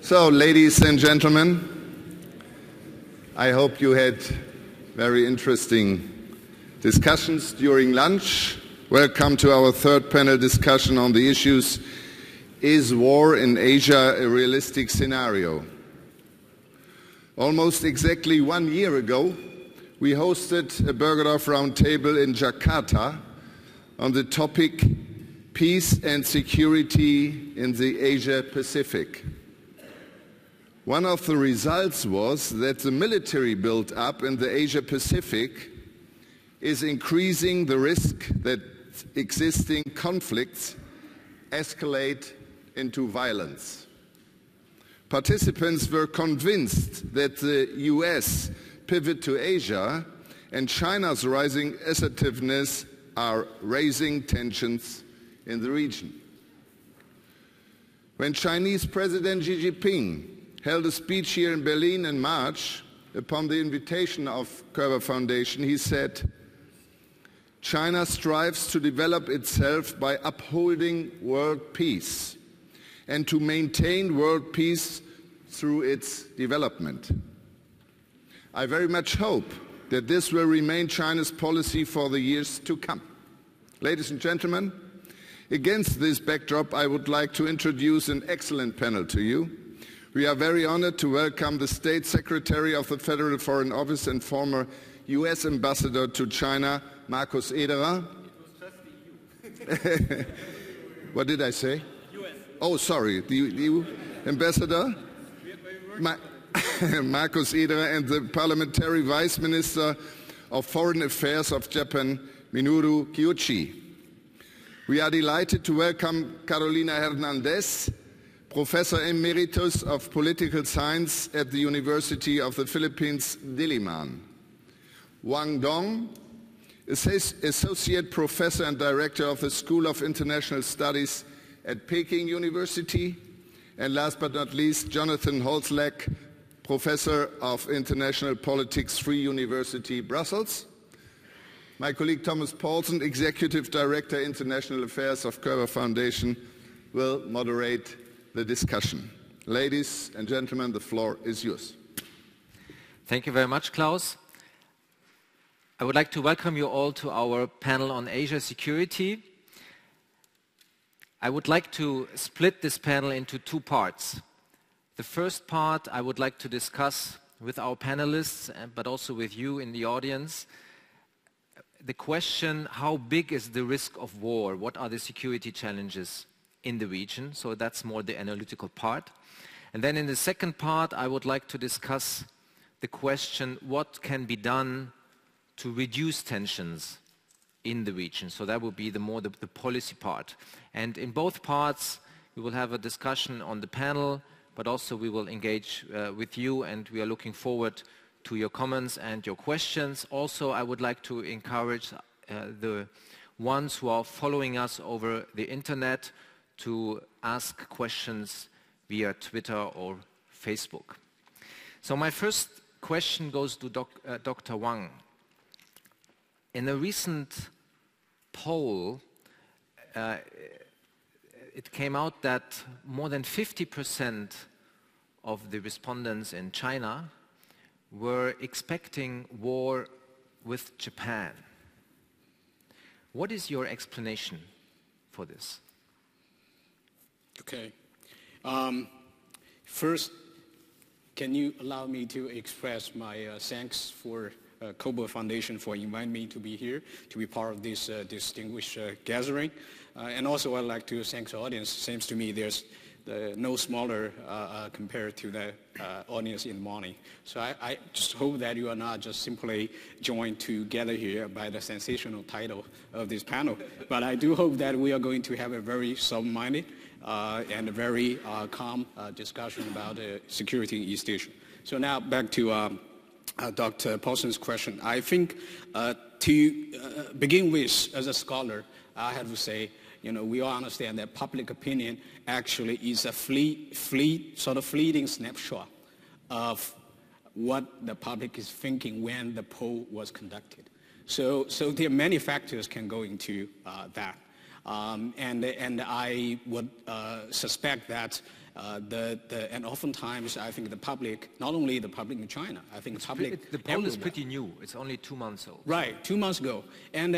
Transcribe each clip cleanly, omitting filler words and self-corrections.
So, ladies and gentlemen, I hope you had very interesting discussions during lunch. Welcome to our third panel discussion on the issues, is war in Asia a realistic scenario? Almost exactly 1 year ago, we hosted a Bergedorf Roundtable in Jakarta on the topic Peace and Security in the Asia-Pacific. One of the results was that the military build-up in the Asia-Pacific is increasing the risk that existing conflicts escalate into violence. Participants were convinced that the US pivot to Asia and China's rising assertiveness are raising tensions in the region. When Chinese President Xi Jinping held a speech here in Berlin in March, upon the invitation of Körber Foundation, he said, "China strives to develop itself by upholding world peace and to maintain world peace through its development." I very much hope that this will remain China's policy for the years to come. Ladies and gentlemen, against this backdrop, I would like to introduce an excellent panel to you. We are very honored to welcome the State Secretary of the Federal Foreign Office and former US Ambassador to China, Markus Ederer. It was just the EU. What did I say? US. Oh, sorry, the EU Ambassador? Markus Ederer, and the Parliamentary Vice Minister of Foreign Affairs of Japan, Minoru Kiuchi. We are delighted to welcome Carolina Hernandez, Professor Emeritus of Political Science at the University of the Philippines, Diliman. Wang Dong, Associate Professor and Director of the School of International Studies at Peking University. And last but not least, Jonathan Holzleck, Professor of International Politics, Free University, Brussels. My colleague Thomas Paulson, Executive Director, International Affairs of Körber Foundation, will moderate the discussion. Ladies and gentlemen, the floor is yours. Thank you very much, Klaus. I would like to welcome you all to our panel on Asia security. I would like to split this panel into two parts. The first part I would like to discuss with our panelists, but also with you in the audience, the question, how big is the risk of war? What are the security challenges in the region? So that's more the analytical part. And then in the second part, I would like to discuss the question, what can be done to reduce tensions in the region? So that will be the policy part. And in both parts, we will have a discussion on the panel, but also we will engage with you, and we are looking forward to your comments and your questions. Also, I would like to encourage the ones who are following us over the internet to ask questions via Twitter or Facebook. So my first question goes to Dr. Wang. In a recent poll, it came out that more than 50% of the respondents in China were expecting war with Japan. What is your explanation for this? Okay. First, can you allow me to express my thanks for Körber Foundation for inviting me to be here, to be part of this distinguished gathering. And also I'd like to thank the audience. Seems to me there's no smaller compared to the audience in the morning. So I just hope that you are not just simply joined together here by the sensational title of this panel. But I do hope that we are going to have a very sober-minded and a very calm discussion about security in East Asia. So now back to Dr. Paulson's question. I think to begin with, as a scholar, I have to say, we all understand that public opinion actually is a fleeting snapshot of what the public is thinking when the poll was conducted. So there are many factors can go into that. And I would suspect that and oftentimes I think the public, not only the public in China, I think the public the poll is pretty new. It's only 2 months old. Right, 2 months ago, and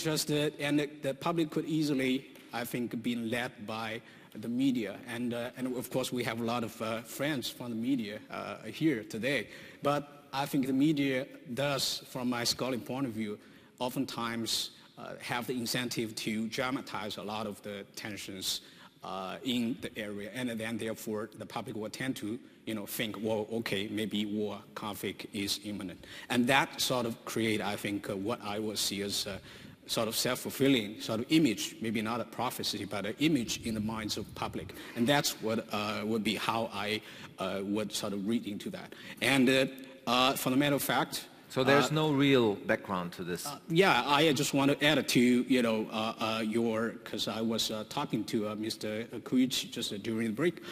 the public could easily, I think, be led by the media, and of course we have a lot of friends from the media here today. But I think the media does, from my scholarly point of view, oftentimes have the incentive to dramatize a lot of the tensions in the area, and then therefore the public will tend to think, well, okay, maybe war, conflict is imminent. And that sort of create, I think, what I would see as sort of self-fulfilling sort of image, maybe not a prophecy, but an image in the minds of public. And that's what would be how I would sort of read into that. And for the matter of fact, so there's no real background to this. Yeah, I just want to add to because I was talking to Mr. Koichi just during the break.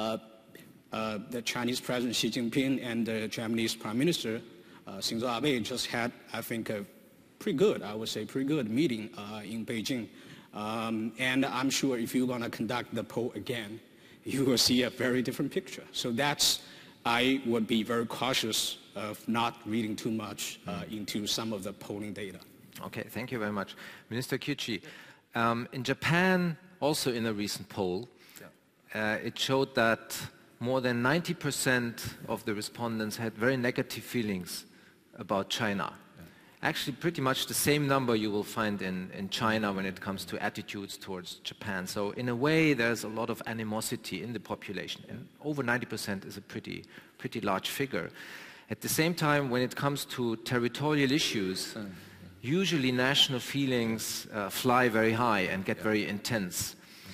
The Chinese President Xi Jinping and the Japanese Prime Minister Shinzo Abe just had, I think, a pretty good meeting in Beijing. And I'm sure if you're going to conduct the poll again, you will see a very different picture. So I would be very cautious of not reading too much into some of the polling data. Okay, thank you very much. Minister Kyuchi, in Japan, also in a recent poll, it showed that more than 90% of the respondents had very negative feelings about China. Actually, pretty much the same number you will find in China when it comes to attitudes towards Japan. So in a way, there's a lot of animosity in the population. And over 90% is a pretty large figure. At the same time, when it comes to territorial issues, usually national feelings fly very high and get very intense.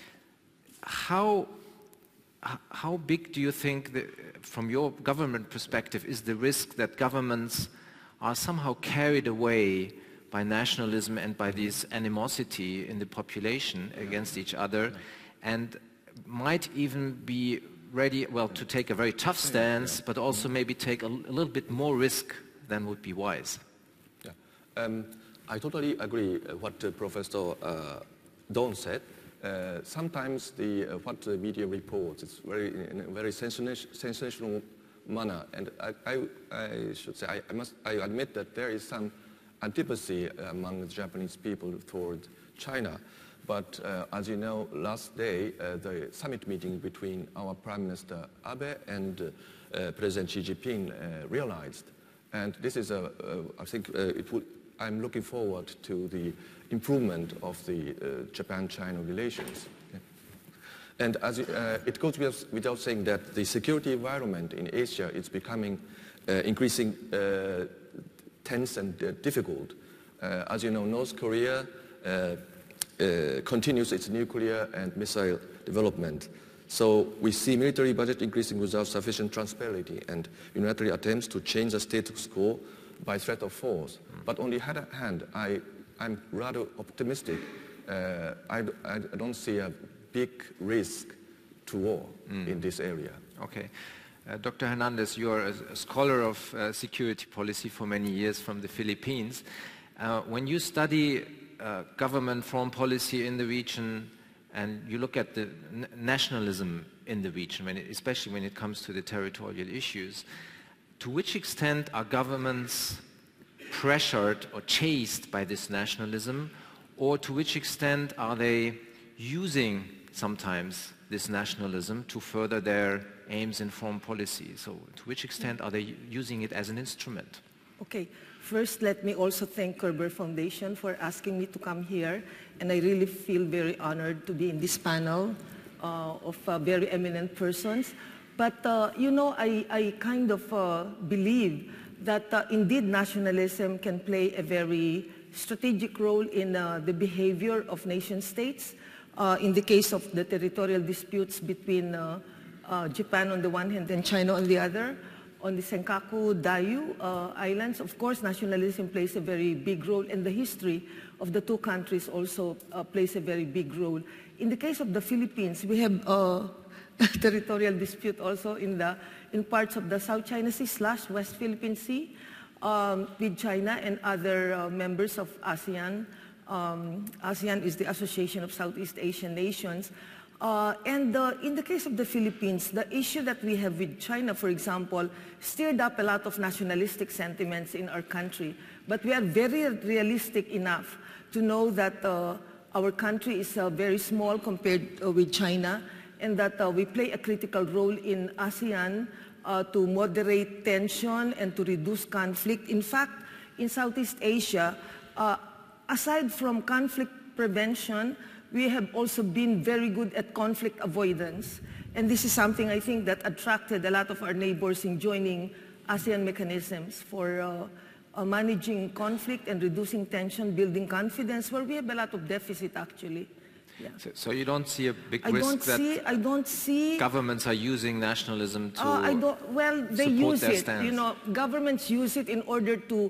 How big do you think, from your government perspective, is the risk that governments are somehow carried away by nationalism and by this animosity in the population against each other, and might even be ready, well, to take a very tough stance, but also maybe take a little bit more risk than would be wise? I totally agree what Professor Dawn said. Sometimes what the media reports is in a very sensational manner, and I should say I admit that there is some antipathy among the Japanese people toward China. But as you know, last day the summit meeting between our Prime Minister Abe and President Xi Jinping realized, and this is I think I'm looking forward to the improvement of the Japan-China relations. And as it goes without saying that the security environment in Asia is becoming increasing tense and difficult. As you know, North Korea continues its nuclear and missile development. So we see military budget increasing without sufficient transparency and unilateral attempts to change the status quo by threat of force. But on the other hand, I'm rather optimistic. I don't see a big risk to war in this area. Okay. Dr. Hernandez, you are a scholar of security policy for many years from the Philippines. When you study government foreign policy in the region and you look at the nationalism in the region, especially when it comes to the territorial issues, to which extent are governments pressured or chased by this nationalism, or to which extent are they using sometimes this nationalism to further their aims in foreign policy? So to which extent are they using it as an instrument? Okay, first let me also thank Kerber Foundation for asking me to come here, and I really feel very honored to be in this panel of very eminent persons. But I kind of believe that indeed nationalism can play a very strategic role in the behavior of nation states. In the case of the territorial disputes between Japan on the one hand and China on the other, on the Senkaku Diaoyu Islands, of course, nationalism plays a very big role, and the history of the two countries also plays a very big role. In the case of the Philippines, we have territorial dispute also in parts of the South China Sea / West Philippine Sea with China and other members of ASEAN ASEAN is the Association of Southeast Asian Nations. In the case of the Philippines, the issue that we have with China, for example, stirred up a lot of nationalistic sentiments in our country. But we are very realistic enough to know that our country is very small compared with China, and that we play a critical role in ASEAN to moderate tension and to reduce conflict. In fact, in Southeast Asia, aside from conflict prevention, we have also been very good at conflict avoidance. And this is something I think that attracted a lot of our neighbors in joining ASEAN mechanisms for managing conflict and reducing tension, building confidence, where we have a lot of deficit actually. Yeah. So you don't see a big risk that I don't see governments are using nationalism to well, they support use their it. stance? You know, governments use it in order to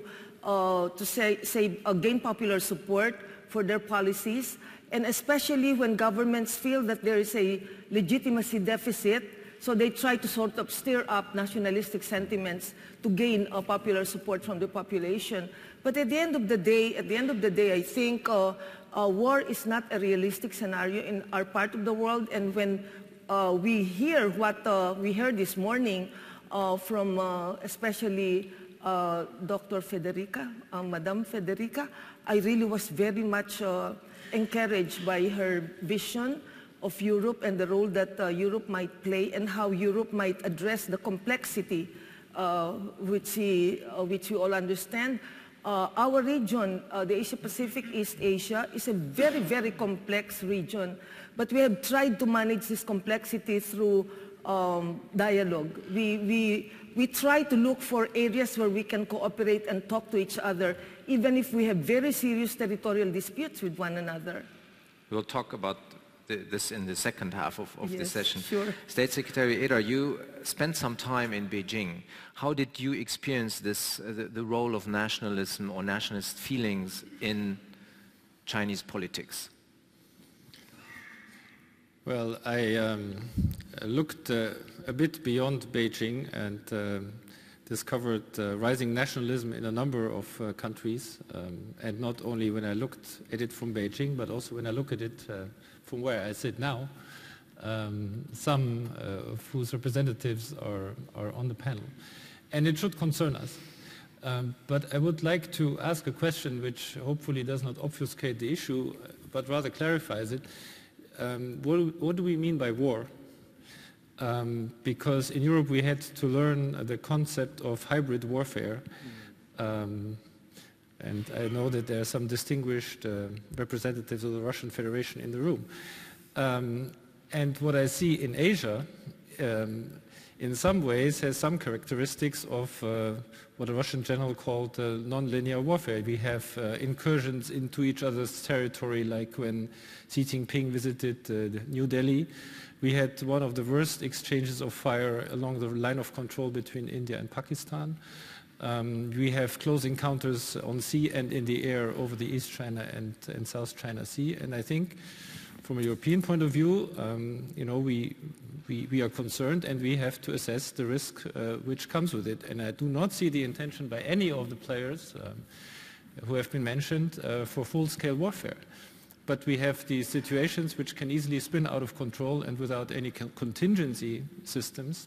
gain popular support for their policies, and especially when governments feel that there is a legitimacy deficit, so they try to sort of stir up nationalistic sentiments to gain popular support from the population. But at the end of the day, I think war is not a realistic scenario in our part of the world. And when we hear what we heard this morning from especially Dr. Federica, Madame Federica, I really was very much encouraged by her vision of Europe and the role that Europe might play and how Europe might address the complexity which we all understand. Our region, the Asia-Pacific, East Asia, is a very, very complex region, but we have tried to manage this complexity through dialogue. We try to look for areas where we can cooperate and talk to each other, even if we have very serious territorial disputes with one another. We'll talk about this in the second half of Yes, the session. sure. State Secretary Eder, you spent some time in Beijing. How did you experience this, the role of nationalism or nationalist feelings in Chinese politics? Well, I looked a bit beyond Beijing and discovered rising nationalism in a number of countries, and not only when I looked at it from Beijing, but also when I look at it from where I sit now, some of whose representatives are on the panel. And it should concern us. But I would like to ask a question which hopefully does not obfuscate the issue, but rather clarifies it. What do we mean by war? Because in Europe we had to learn the concept of hybrid warfare. And I know that there are some distinguished representatives of the Russian Federation in the room. And what I see in Asia, in some ways, has some characteristics of what a Russian general called non-linear warfare. We have incursions into each other's territory, like when Xi Jinping visited New Delhi. We had one of the worst exchanges of fire along the line of control between India and Pakistan. We have close encounters on sea and in the air over the East China and South China Sea. And I think from a European point of view, we are concerned and we have to assess the risk which comes with it. And I do not see the intention by any of the players who have been mentioned for full-scale warfare. But we have these situations which can easily spin out of control and without any contingency systems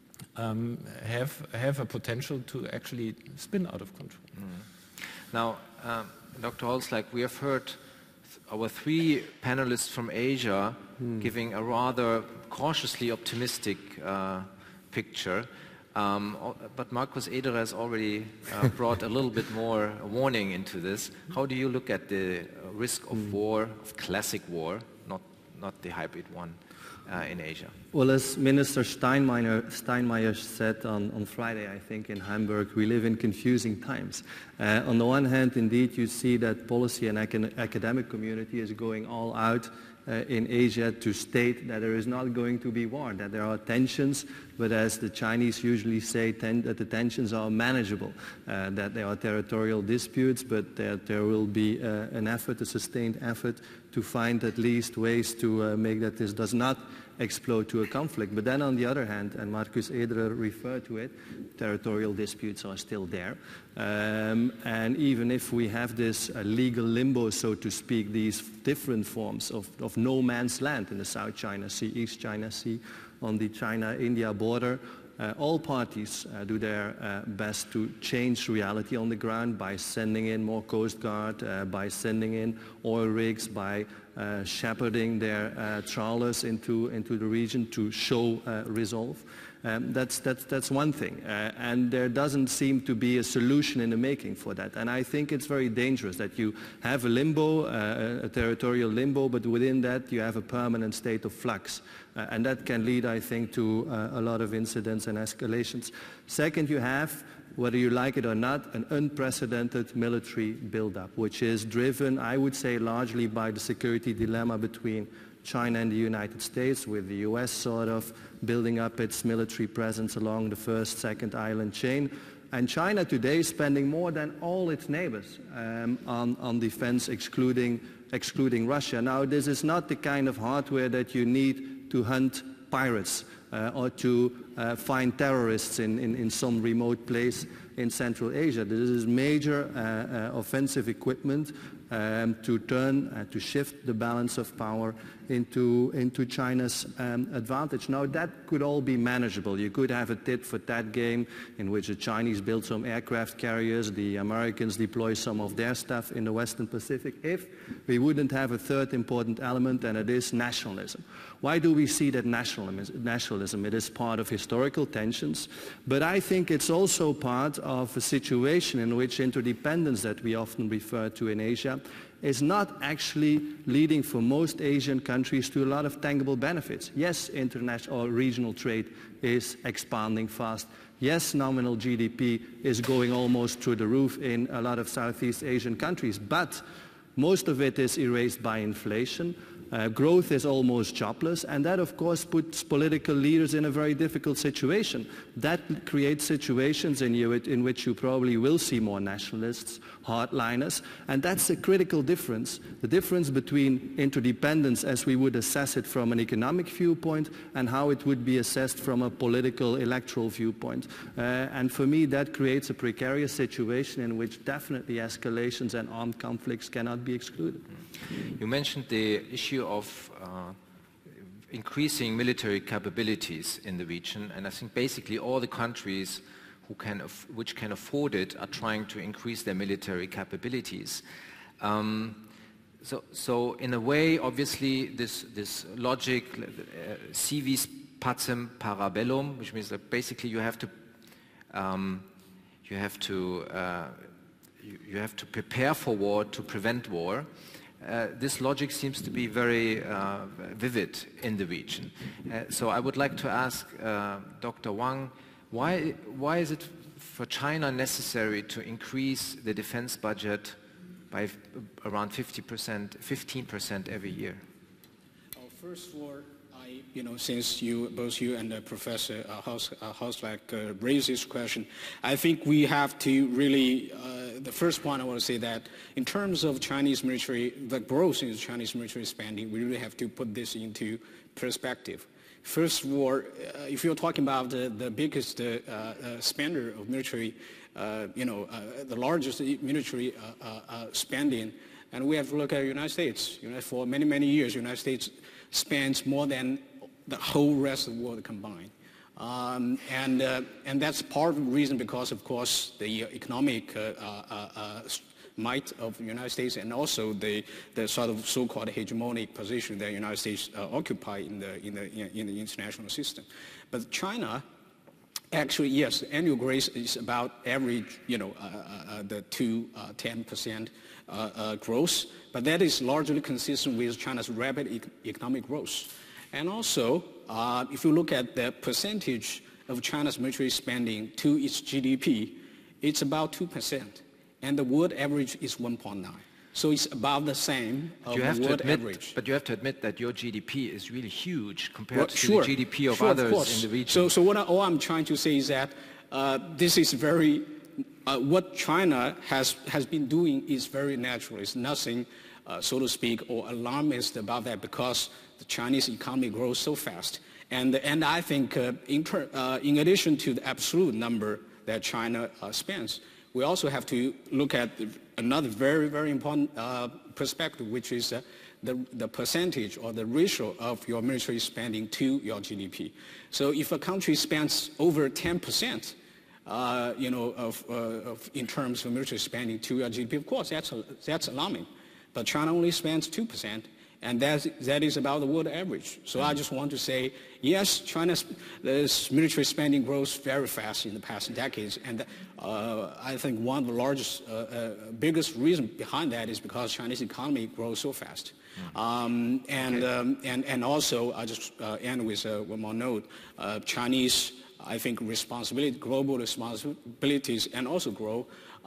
have a potential to actually spin out of control. Now, Dr. Holzleich, we have heard our three panelists from Asia giving a rather cautiously optimistic picture. But Markus Eder has already brought a little bit more warning into this. How do you look at the risk of war, of classic war, not the hybrid one, in Asia? Well, as Minister Steinmeier said on Friday, I think, in Hamburg, we live in confusing times. On the one hand, indeed, you see that policy and academic community is going all out in Asia to state that there is not going to be war, that there are tensions, but as the Chinese usually say, that the tensions are manageable, that there are territorial disputes, but that there will be a sustained effort to find at least ways to make that this does not explode to a conflict. But then on the other hand, and Markus Ederer referred to it, territorial disputes are still there. And even if we have this legal limbo, so to speak, these different forms of no man's land in the South China Sea, East China Sea, on the China-India border, all parties do their best to change reality on the ground by sending in more Coast Guard, by sending in oil rigs, by shepherding their trawlers into the region to show resolve. That's one thing, and there doesn't seem to be a solution in the making for that. And I think it's very dangerous that you have a limbo, a territorial limbo, but within that you have a permanent state of flux. And that can lead, I think, to a lot of incidents and escalations. Second, you have, whether you like it or not, an unprecedented military buildup, which is driven, I would say, largely by the security dilemma between China and the United States, with the US sort of building up its military presence along the first, second island chain. And China today is spending more than all its neighbors on defense, excluding Russia. Now, this is not the kind of hardware that you need to hunt pirates or to find terrorists in some remote place in Central Asia. This is major offensive equipment to shift the balance of power into China's advantage. Now, that could all be manageable. You could have a tit-for-tat game in which the Chinese build some aircraft carriers, the Americans deploy some of their stuff in the Western Pacific, if we wouldn't have a third important element, and it is nationalism. Why do we see that nationalism? It is part of historical tensions, but I think it's also part of a situation in which interdependence that we often refer to in Asia is not actually leading for most Asian countries to a lot of tangible benefits. Yes, international or regional trade is expanding fast. Yes, nominal GDP is going almost through the roof in a lot of Southeast Asian countries, but most of it is erased by inflation. Growth is almost jobless, and that of course puts political leaders in a very difficult situation. That creates situations in which you probably will see more nationalists, hardliners, and that's a critical difference. The difference between interdependence as we would assess it from an economic viewpoint and how it would be assessed from a political electoral viewpoint. And for me that creates a precarious situation in which definitely escalations and armed conflicts cannot be excluded. You mentioned the issue of increasing military capabilities in the region, and I think basically all the countries which can afford it are trying to increase their military capabilities. So in a way, obviously, this logic, si vis pacem para bellum, which means that basically you have to prepare for war to prevent war. This logic seems to be very vivid in the region. So I would like to ask Dr. Wang, why is it for China necessary to increase the defense budget by around 15% every year? First of all, since both you and Professor Hausleck raised this question, I think we have to really, the first point I want to say that in terms of Chinese military, the growth in Chinese military spending, we really have to put this into perspective. First of all, if you're talking about the biggest spender of military, the largest military spending, and we have to look at the United States. For many, many years, the United States spends more than the whole rest of the world combined. And that's part of the reason because, of course, the economic might of the United States and also the sort of so-called hegemonic position that the United States occupy in the international system. But China, actually, yes, annual growth is about average, the 10% growth, but that is largely consistent with China's rapid economic growth. And also, if you look at the percentage of China's military spending to its GDP, it's about 2%, and the world average is 1.9. So it's about the same of the world average. But you have to admit that your GDP is really huge compared to the GDP of others in the region. So all I'm trying to say is that this is very, what China has been doing is very natural. It's nothing so to speak, or alarmist about that because the Chinese economy grows so fast. And I think in addition to the absolute number that China spends, we also have to look at another very, very important perspective, which is the percentage or the ratio of your military spending to your GDP. So if a country spends over 10%, in terms of military spending to your GDP, of course, that's alarming. But China only spends 2%, and that is about the world average. So I just want to say, yes, China's military spending grows very fast in the past decades, and I think one of the largest, biggest reasons behind that is because Chinese economy grows so fast. And also, I just end with one more note. Chinese, I think, global responsibilities, and also grow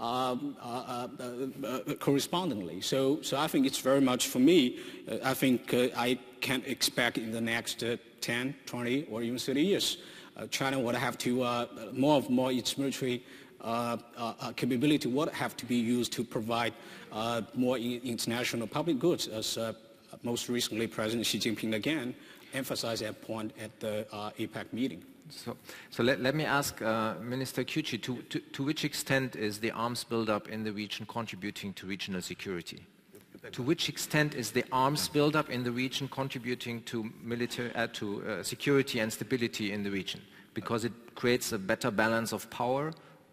correspondingly. So I think it's very much, for me, I think I can expect in the next 10, 20, or even 30 years, China would have to, more its military capability would have to be used to provide more international public goods, as most recently President Xi Jinping again emphasized that point at the APEC meeting. So let me ask Minister Kyuchi, to which extent is the arms buildup in the region contributing to regional security? To which extent is the arms buildup in the region contributing to security and stability in the region? Because it creates a better balance of power?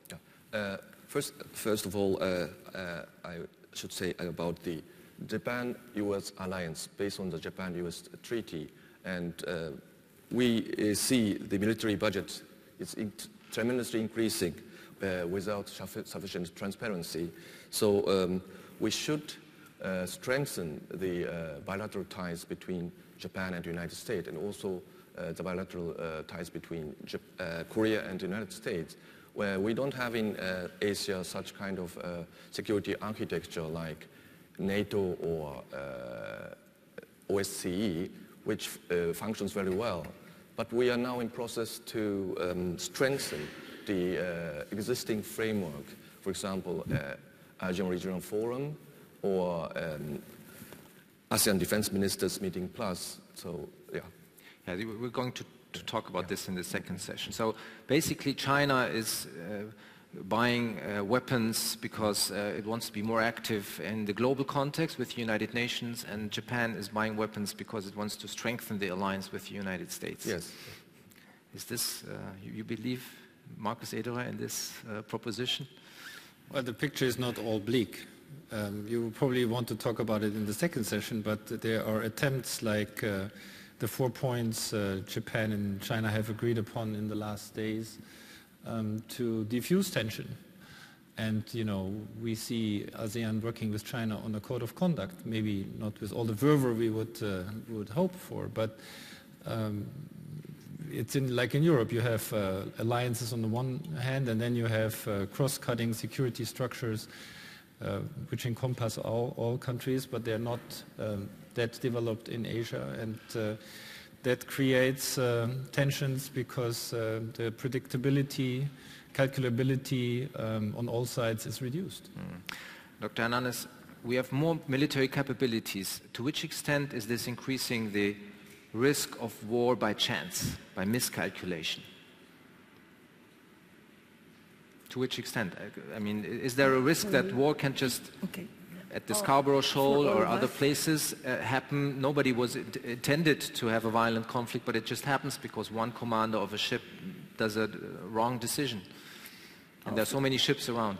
First of all, I should say about the Japan-US alliance based on the Japan-US treaty, and we see the military budget is tremendously increasing without sufficient transparency. So we should strengthen the bilateral ties between Japan and the United States, and also the bilateral ties between Korea and the United States, where we don't have in Asia such kind of security architecture like NATO or OSCE, which functions very well. But we are now in process to strengthen the existing framework, for example, ASEAN Regional Forum or ASEAN Defense Ministers Meeting Plus. So, yeah. Yeah, we're going to talk about this in the second session. So basically China is buying weapons because it wants to be more active in the global context with the United Nations, and Japan is buying weapons because it wants to strengthen the alliance with the United States. Yes. Is this, you believe, Markus Ederer, in this proposition? Well, the picture is not all bleak. You probably want to talk about it in the second session, but there are attempts like the 4 points Japan and China have agreed upon in the last days to defuse tension. And, we see ASEAN working with China on a code of conduct, maybe not with all the fervor we would hope for, but it's like in Europe, you have alliances on the one hand, and then you have cross-cutting security structures which encompass all countries, but they're not that developed in Asia, and that creates tensions because the predictability, calculability on all sides is reduced. Dr. Hernandez, we have more military capabilities. To which extent is this increasing the risk of war by chance, by miscalculation? To which extent? I mean, is there a risk that war can just, at the Scarborough Shoal or other places, happen? Nobody was intended to have a violent conflict, but it just happens because one commander of a ship does a wrong decision. And there are so many ships around.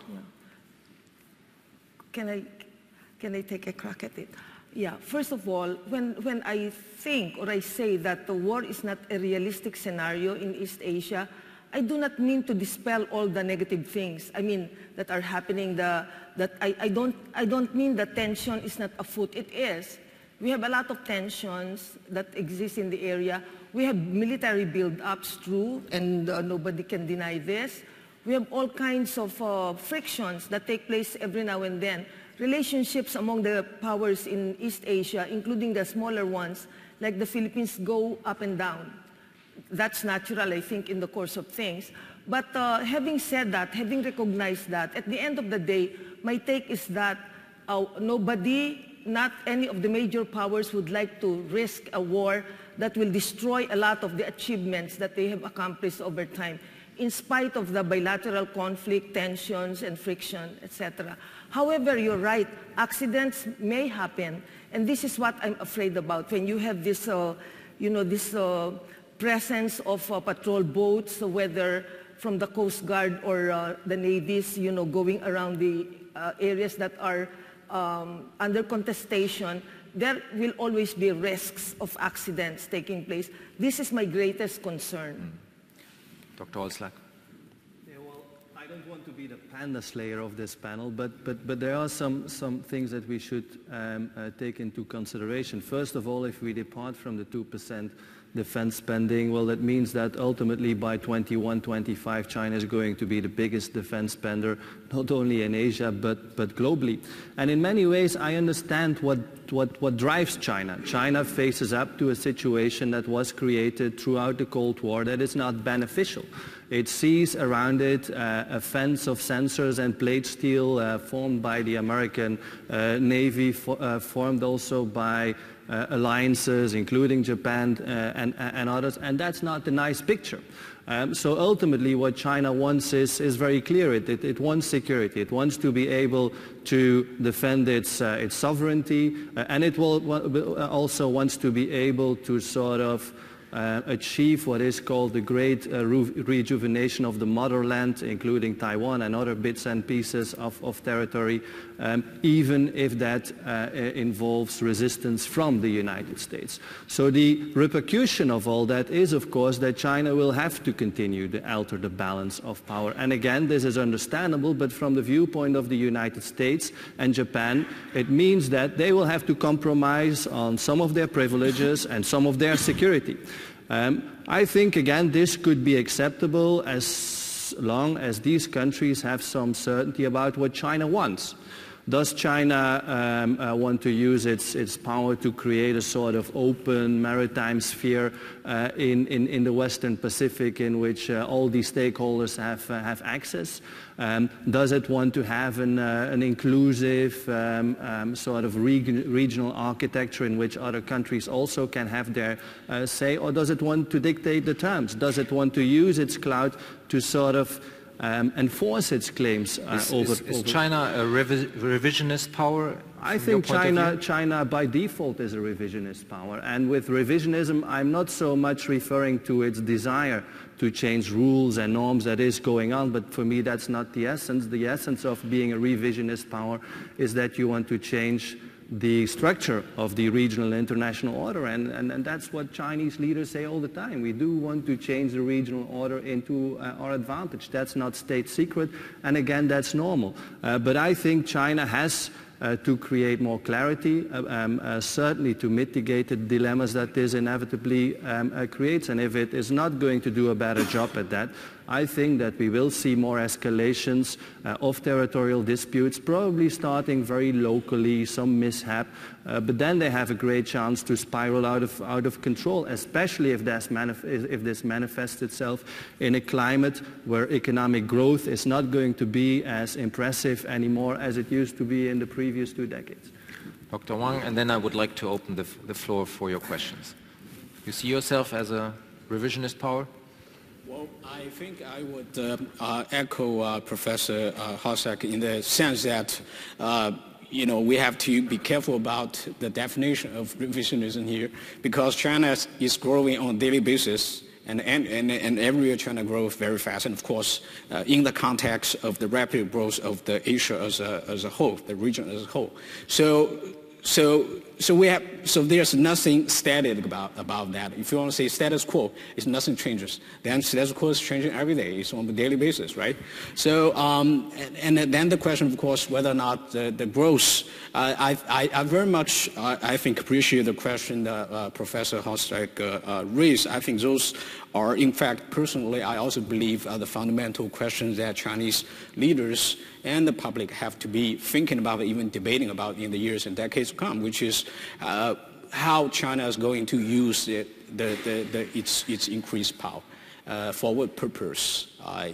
Yeah. Can I take a crack at it? Yeah, first of all, when I think or I say that the war is not a realistic scenario in East Asia, I do not mean to dispel all the negative things, that are happening. I don't mean that tension is not afoot. It is. We have a lot of tensions that exist in the area. We have military build-ups, true, and nobody can deny this. We have all kinds of frictions that take place every now and then. Relationships among the powers in East Asia, including the smaller ones, like the Philippines, go up and down. That's natural, I think, in the course of things. But having said that, having recognized that, at the end of the day, my take is that nobody not any of the major powers would like to risk a war that will destroy a lot of the achievements that they have accomplished over time, in spite of the bilateral conflict, tensions, and friction, etc. However, you're right, accidents may happen, and this is what I'm afraid about. When you have this, presence of patrol boats, whether from the Coast Guard or the navies, going around the areas that are under contestation, there will always be risks of accidents taking place. This is my greatest concern. Dr. Holzlack. Yeah, well, I don't want to be the panda slayer of this panel, but there are some things that we should take into consideration. First of all, if we depart from the 2% defense spending, well, that means that ultimately by 21-25, China is going to be the biggest defense spender, not only in Asia, but globally. And in many ways, I understand what drives China. China faces up to a situation that was created throughout the Cold War that is not beneficial. It sees around it a fence of sensors and plate steel formed by the American Navy, formed also by alliances, including Japan and others, and that's not a nice picture. So ultimately what China wants is very clear. It wants security. It wants to be able to defend its sovereignty, and it also wants to be able to sort of achieve what is called the great rejuvenation of the motherland, including Taiwan and other bits and pieces of territory, even if that involves resistance from the United States. So the repercussion of all that is, of course, that China will have to continue to alter the balance of power. And again, this is understandable, but from the viewpoint of the United States and Japan, it means that they will have to compromise on some of their privileges and some of their security. I think, again, this could be acceptable as long as these countries have some certainty about what China wants. Does China want to use its power to create a sort of open maritime sphere in the Western Pacific in which all these stakeholders have access? Does it want to have an inclusive sort of regional architecture in which other countries also can have their say? Or does it want to dictate the terms? Does it want to use its clout to sort of enforce its claims over... Is China a revisionist power? I think China by default is a revisionist power, and with revisionism I'm not so much referring to its desire to change rules and norms that is going on, but for me that's not the essence. The essence of being a revisionist power is that you want to change the structure of the regional international order, and that's what Chinese leaders say all the time. We do want to change the regional order into our advantage. That's not state secret, and again, that's normal. But I think China has to create more clarity, certainly to mitigate the dilemmas that this inevitably creates. And if it is not going to do a better job at that, I think that we will see more escalations of territorial disputes, probably starting very locally, some mishap, but then they have a great chance to spiral out of control, especially if this manifests itself in a climate where economic growth is not going to be as impressive anymore as it used to be in the previous 2 decades. Dr. Wang, and then I would like to open the floor for your questions. You see yourself as a revisionist power? Well, I think I would echo Professor Holzlack in the sense that, we have to be careful about the definition of revisionism here, because China is growing on a daily basis, and every year China grows very fast, and of course, in the context of the rapid growth of the Asia as a whole, the region as a whole. So there's nothing static about that. If you want to say status quo, it's nothing changes. Then status quo is changing every day. It's on a daily basis, right? So and then the question, of course, whether or not the growth. I very much I think appreciate the question that Professor Holzlack raised. I think those are, in fact, personally, I also believe the fundamental questions that Chinese leaders and the public have to be thinking about, even debating about in the years and decades to come, which is how China is going to use its increased power. for what purpose?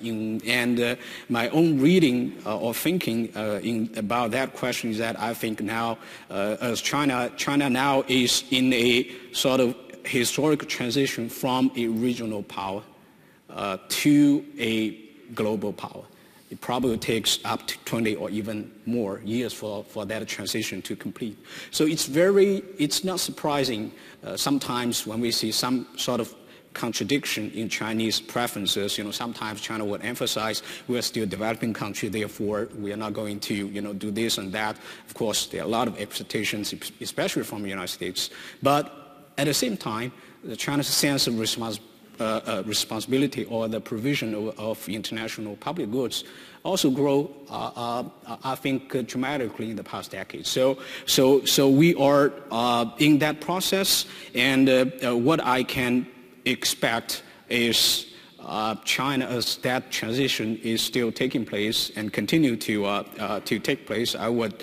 My own reading or thinking about that question is that I think now, as China now is in a sort of historic transition from a regional power to a global power. It probably takes up to 20 or even more years for that transition to complete. So it's not surprising sometimes when we see some sort of contradiction in Chinese preferences. Sometimes China would emphasize we are still a developing country, therefore we are not going to, do this and that. Of course, there are a lot of expectations, especially from the United States. But at the same time, China's sense of responsibility or the provision of international public goods also grow, I think, dramatically in the past decade. So we are in that process, and what I can expect is China, as that transition is still taking place and continue to take place, I would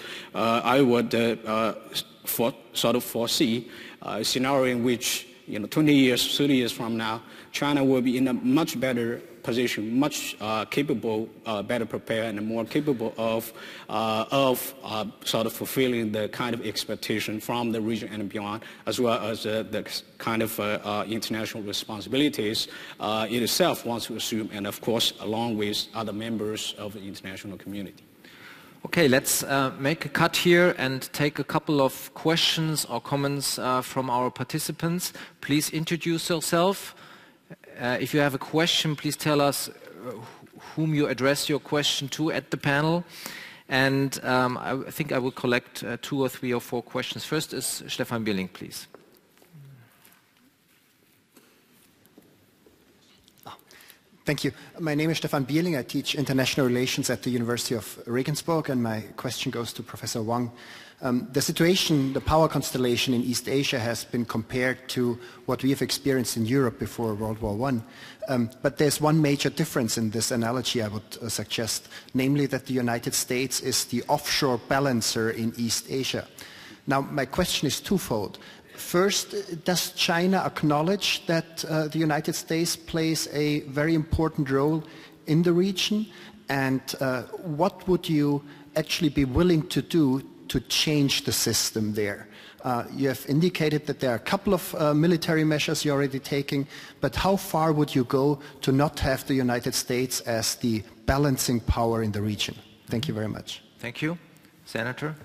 sort of foresee a scenario in which 20 years, 30 years from now, China will be in a much better position, much capable, better prepared, and more capable of sort of fulfilling the kind of expectation from the region and beyond, as well as the kind of international responsibilities it itself wants to assume, and of course, along with other members of the international community. Okay, let's make a cut here and take a couple of questions or comments from our participants. Please introduce yourself. If you have a question, please tell us whom you address your question to at the panel. And I think I will collect 2 or 3 or 4 questions. First is Stefan Bierling, please. Thank you. My name is Stefan Bierling. I teach international relations at the University of Regensburg, and my question goes to Professor Wang. The situation, the power constellation in East Asia has been compared to what we have experienced in Europe before World War I. But there's one major difference in this analogy I would suggest, namely that the United States is the offshore balancer in East Asia. Now, my question is twofold. First, does China acknowledge that the United States plays a very important role in the region? And what would you actually be willing to do to change the system there? You have indicated that there are a couple of military measures you're already taking, but how far would you go to not have the United States as the balancing power in the region? Thank you very much. Thank you. Senator?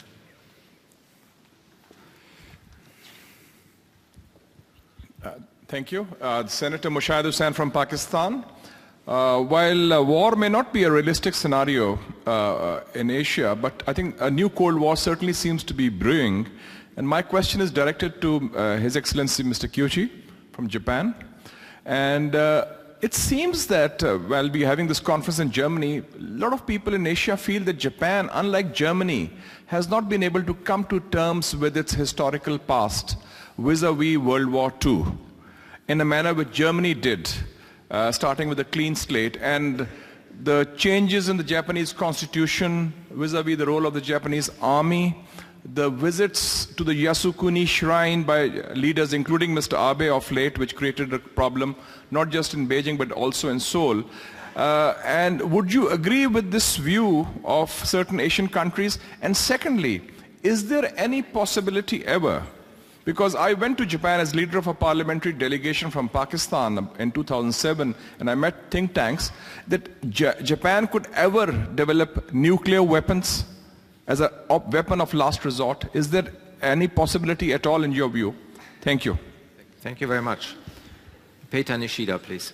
Thank you. Senator Mushahid Hussain from Pakistan. While war may not be a realistic scenario in Asia, but I think a new Cold War certainly seems to be brewing. And my question is directed to His Excellency Mr. Kyoshi from Japan. And it seems that while we're having this conference in Germany, a lot of people in Asia feel that Japan, unlike Germany, has not been able to come to terms with its historical past vis-a-vis World War II in a manner which Germany did, starting with a clean slate. And the changes in the Japanese constitution vis-a-vis the role of the Japanese army, the visits to the Yasukuni shrine by leaders, including Mr. Abe of late, which created a problem not just in Beijing but also in Seoul. And would you agree with this view of certain Asian countries? And secondly, is there any possibility ever, because I went to Japan as leader of a parliamentary delegation from Pakistan in 2007, and I met think tanks, that Japan could ever develop nuclear weapons as a weapon of last resort? Is there any possibility at all in your view? Thank you. Thank you very much. Peter Nishida, please.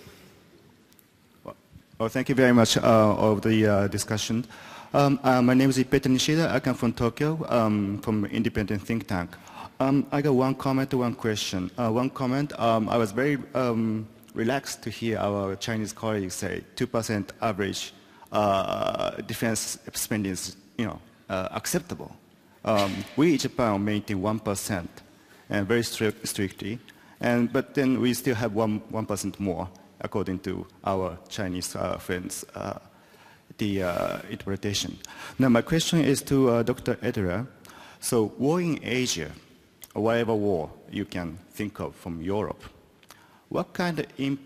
Well, thank you very much of the discussion. My name is Peter Nishida. I come from Tokyo, from independent think tank. I got one comment, one question. One comment, I was very relaxed to hear our Chinese colleagues say 2% average defense spending is, acceptable. We in Japan maintain 1%, and very strictly, but then we still have 1% more, according to our Chinese friends, the interpretation. Now my question is to Dr. Ederer. So war in Asia, or whatever war you can think of from Europe, what kind of impact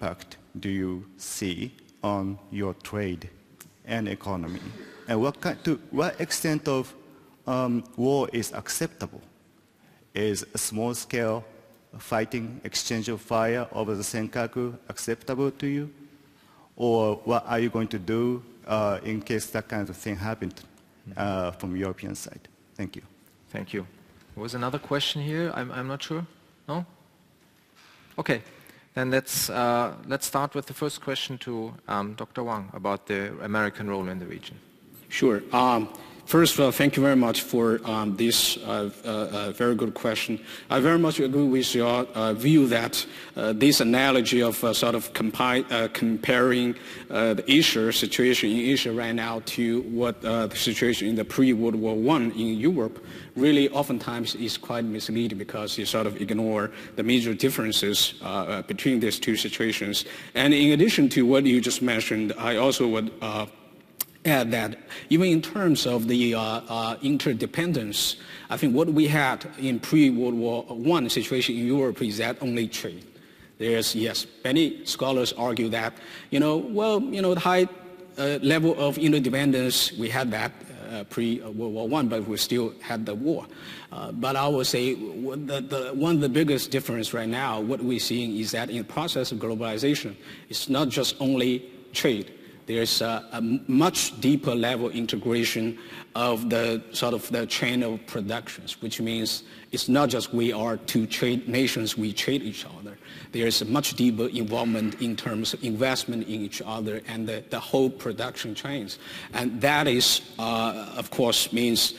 do you see on your trade and economy? And to what extent of war is acceptable? Is a small-scale fighting, exchange of fire over the Senkaku acceptable to you? Or what are you going to do in case that kind of thing happened from European side? Thank you. Thank you. There was another question here. I'm not sure. No? Okay. Then let's start with the first question to Dr. Wang about the American role in the region. Sure. First of all, thank you very much for this very good question. I very much agree with your view that this analogy of sort of comparing the Asia situation in Asia right now to what the situation in the pre-World War I in Europe really oftentimes is quite misleading because you sort of ignore the major differences between these two situations. And in addition to what you just mentioned, I also would add that even in terms of the interdependence, I think what we had in pre-World War I situation in Europe is that only trade. There's, yes, many scholars argue that, the high level of interdependence, we had that pre-World War I, but we still had the war. But I would say one of the biggest difference right now, what we're seeing is that in the process of globalization, it's not just only trade. There's a much deeper level integration of the sort of the chain of productions, which means it's not just we are two trade nations, we trade each other. There's a much deeper involvement in terms of investment in each other and the whole production chains. And that is, of course, means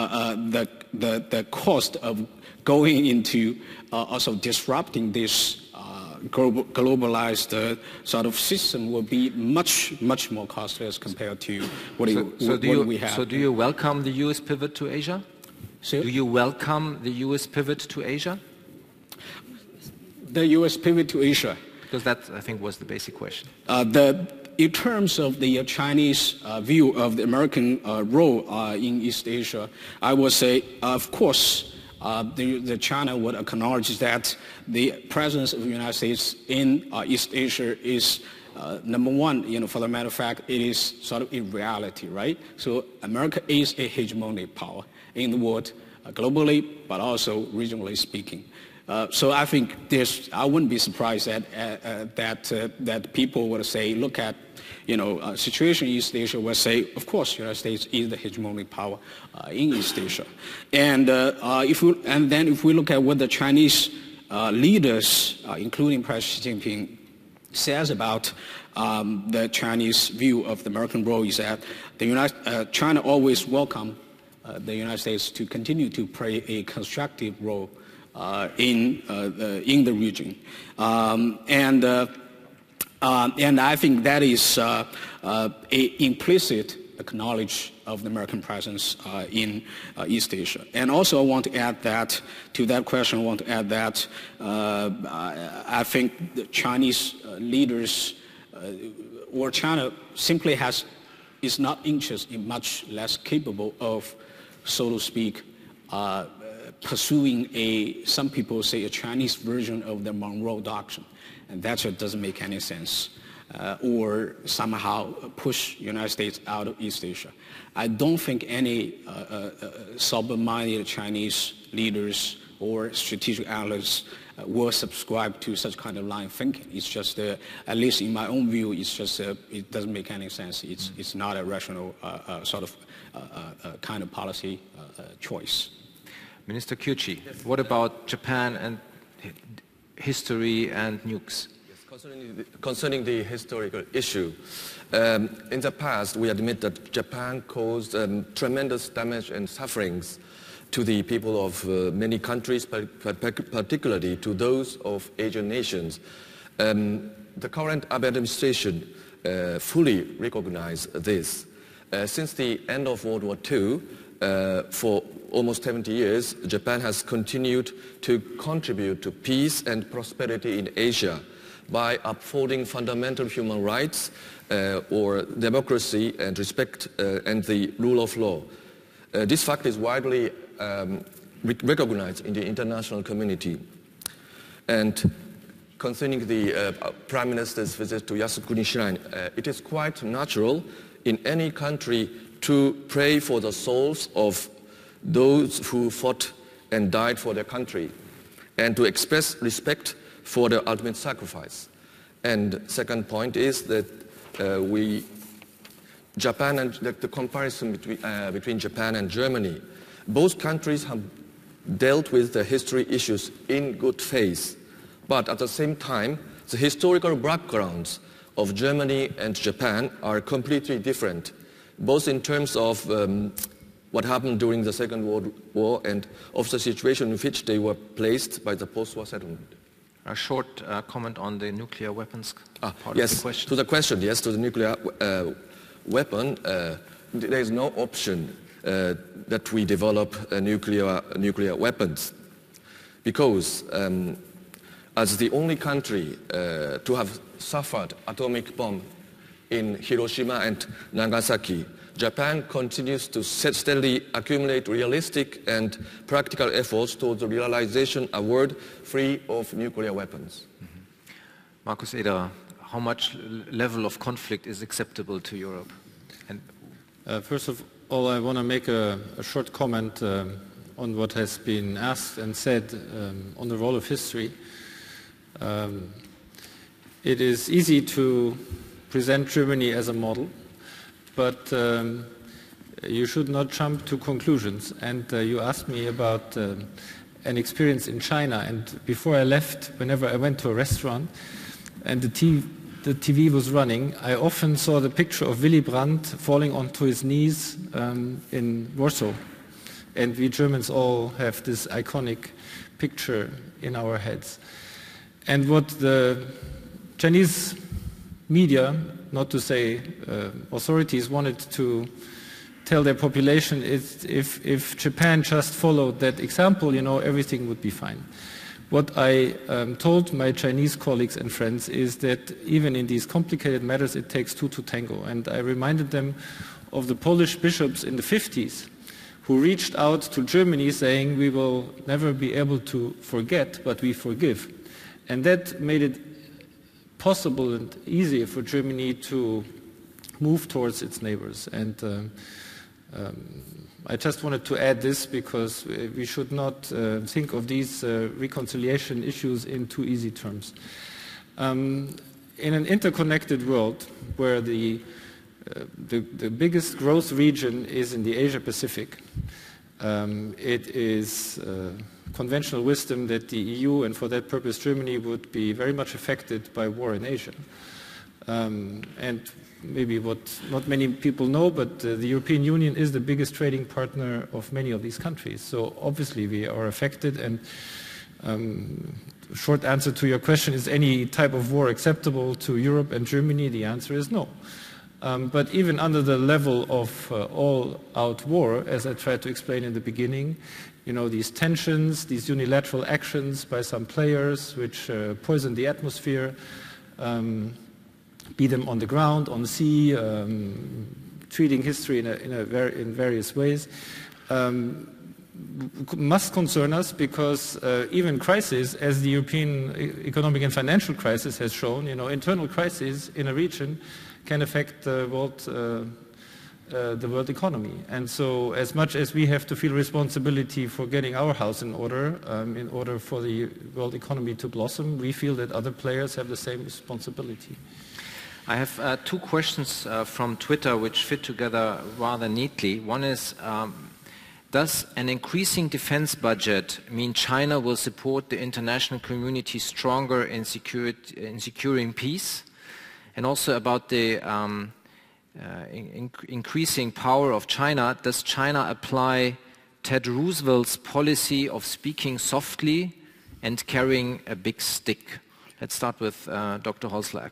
the cost of going into also disrupting this globalized sort of system will be much more costly as compared to what we have. So do you welcome the U.S. pivot to Asia? So, do you welcome the U.S. pivot to Asia? The U.S. pivot to Asia? Because that, I think, was the basic question. In terms of the Chinese view of the American role in East Asia, I would say, of course, the China would acknowledge that the presence of the United States in East Asia is number one, for the matter of fact, it is sort of a reality, right? So America is a hegemonic power in the world, globally, but also regionally speaking. So I think I wouldn't be surprised that people would say, look at situation in East Asia, will say, of course, the United States is the hegemonic power in East Asia. And if we look at what the Chinese leaders, including President Xi Jinping, says about the Chinese view of the American role is that China always welcome the United States to continue to play a constructive role in the region. And I think that is an implicit acknowledge of the American presence in East Asia. And also I want to add that, to that question, I want to add that I think the Chinese leaders, or China simply is not interested in, much less capable of, so to speak, pursuing some people say a Chinese version of the Monroe Doctrine. And that just doesn't make any sense. Or somehow push the United States out of East Asia. I don't think any sober-minded Chinese leaders or strategic analysts will subscribe to such kind of line of thinking. It's just, at least in my own view, it's just it doesn't make any sense. It's not a rational sort of kind of policy choice. Minister Kyuchi, what about Japan and history and nukes? Concerning the historical issue, in the past we admit that Japan caused tremendous damage and sufferings to the people of many countries, particularly to those of Asian nations. The current Abe administration fully recognizes this. Since the end of World War II, for almost 70 years, Japan has continued to contribute to peace and prosperity in Asia by upholding fundamental human rights or democracy and respect and the rule of law. This fact is widely recognized in the international community. And concerning the Prime Minister's visit to Yasukuni Shrine, it is quite natural in any country to pray for the souls of those who fought and died for their country, and to express respect for their ultimate sacrifice. And second point is that Japan and the comparison between Japan and Germany, both countries have dealt with the history issues in good faith, but at the same time, the historical backgrounds of Germany and Japan are completely different, both in terms of what happened during the Second World War and of the situation in which they were placed by the post-war settlement. A short comment on the nuclear weapons part yes, of the question. To the question, yes, to the nuclear weapon, there is no option that we develop nuclear weapons, because as the only country to have suffered atomic bomb in Hiroshima and Nagasaki, Japan continues to steadily accumulate realistic and practical efforts towards the realization of a world free of nuclear weapons. Mm-hmm. Markus Eder, how much level of conflict is acceptable to Europe? And first of all, I want to make a short comment on what has been asked and said on the role of history. It is easy to present Germany as a model, but you should not jump to conclusions. And you asked me about an experience in China, and before I left, whenever I went to a restaurant and the TV was running, I often saw the picture of Willy Brandt falling onto his knees in Warsaw. And we Germans all have this iconic picture in our heads. And what the Chinese media, not to say authorities, wanted to tell their population is if Japan just followed that example, you know, everything would be fine. What I told my Chinese colleagues and friends is that even in these complicated matters, it takes two to tango. And I reminded them of the Polish bishops in the 50s who reached out to Germany saying, we will never be able to forget, but we forgive. And that made it possible and easier for Germany to move towards its neighbors. And I just wanted to add this because we should not think of these reconciliation issues in too easy terms. In an interconnected world where the biggest growth region is in the Asia-Pacific, it is conventional wisdom that the EU, and for that purpose Germany, would be very much affected by war in Asia. And maybe what not many people know, but the European Union is the biggest trading partner of many of these countries. So obviously we are affected, and short answer to your question, is any type of war acceptable to Europe and Germany? The answer is no. But even under the level of all-out war, as I tried to explain in the beginning, you know, these tensions, these unilateral actions by some players which poison the atmosphere, be them on the ground, on the sea, treating history in various ways, must concern us, because even crisis, as the European economic and financial crisis has shown, you know, internal crises in a region can affect the world economy. And so as much as we have to feel responsibility for getting our house in order for the world economy to blossom, we feel that other players have the same responsibility. I have two questions from Twitter which fit together rather neatly. One is, does an increasing defense budget mean China will support the international community stronger in securing peace? And also about the increasing power of China, does China apply Ted Roosevelt's policy of speaking softly and carrying a big stick? Let's start with Dr. Holzlack.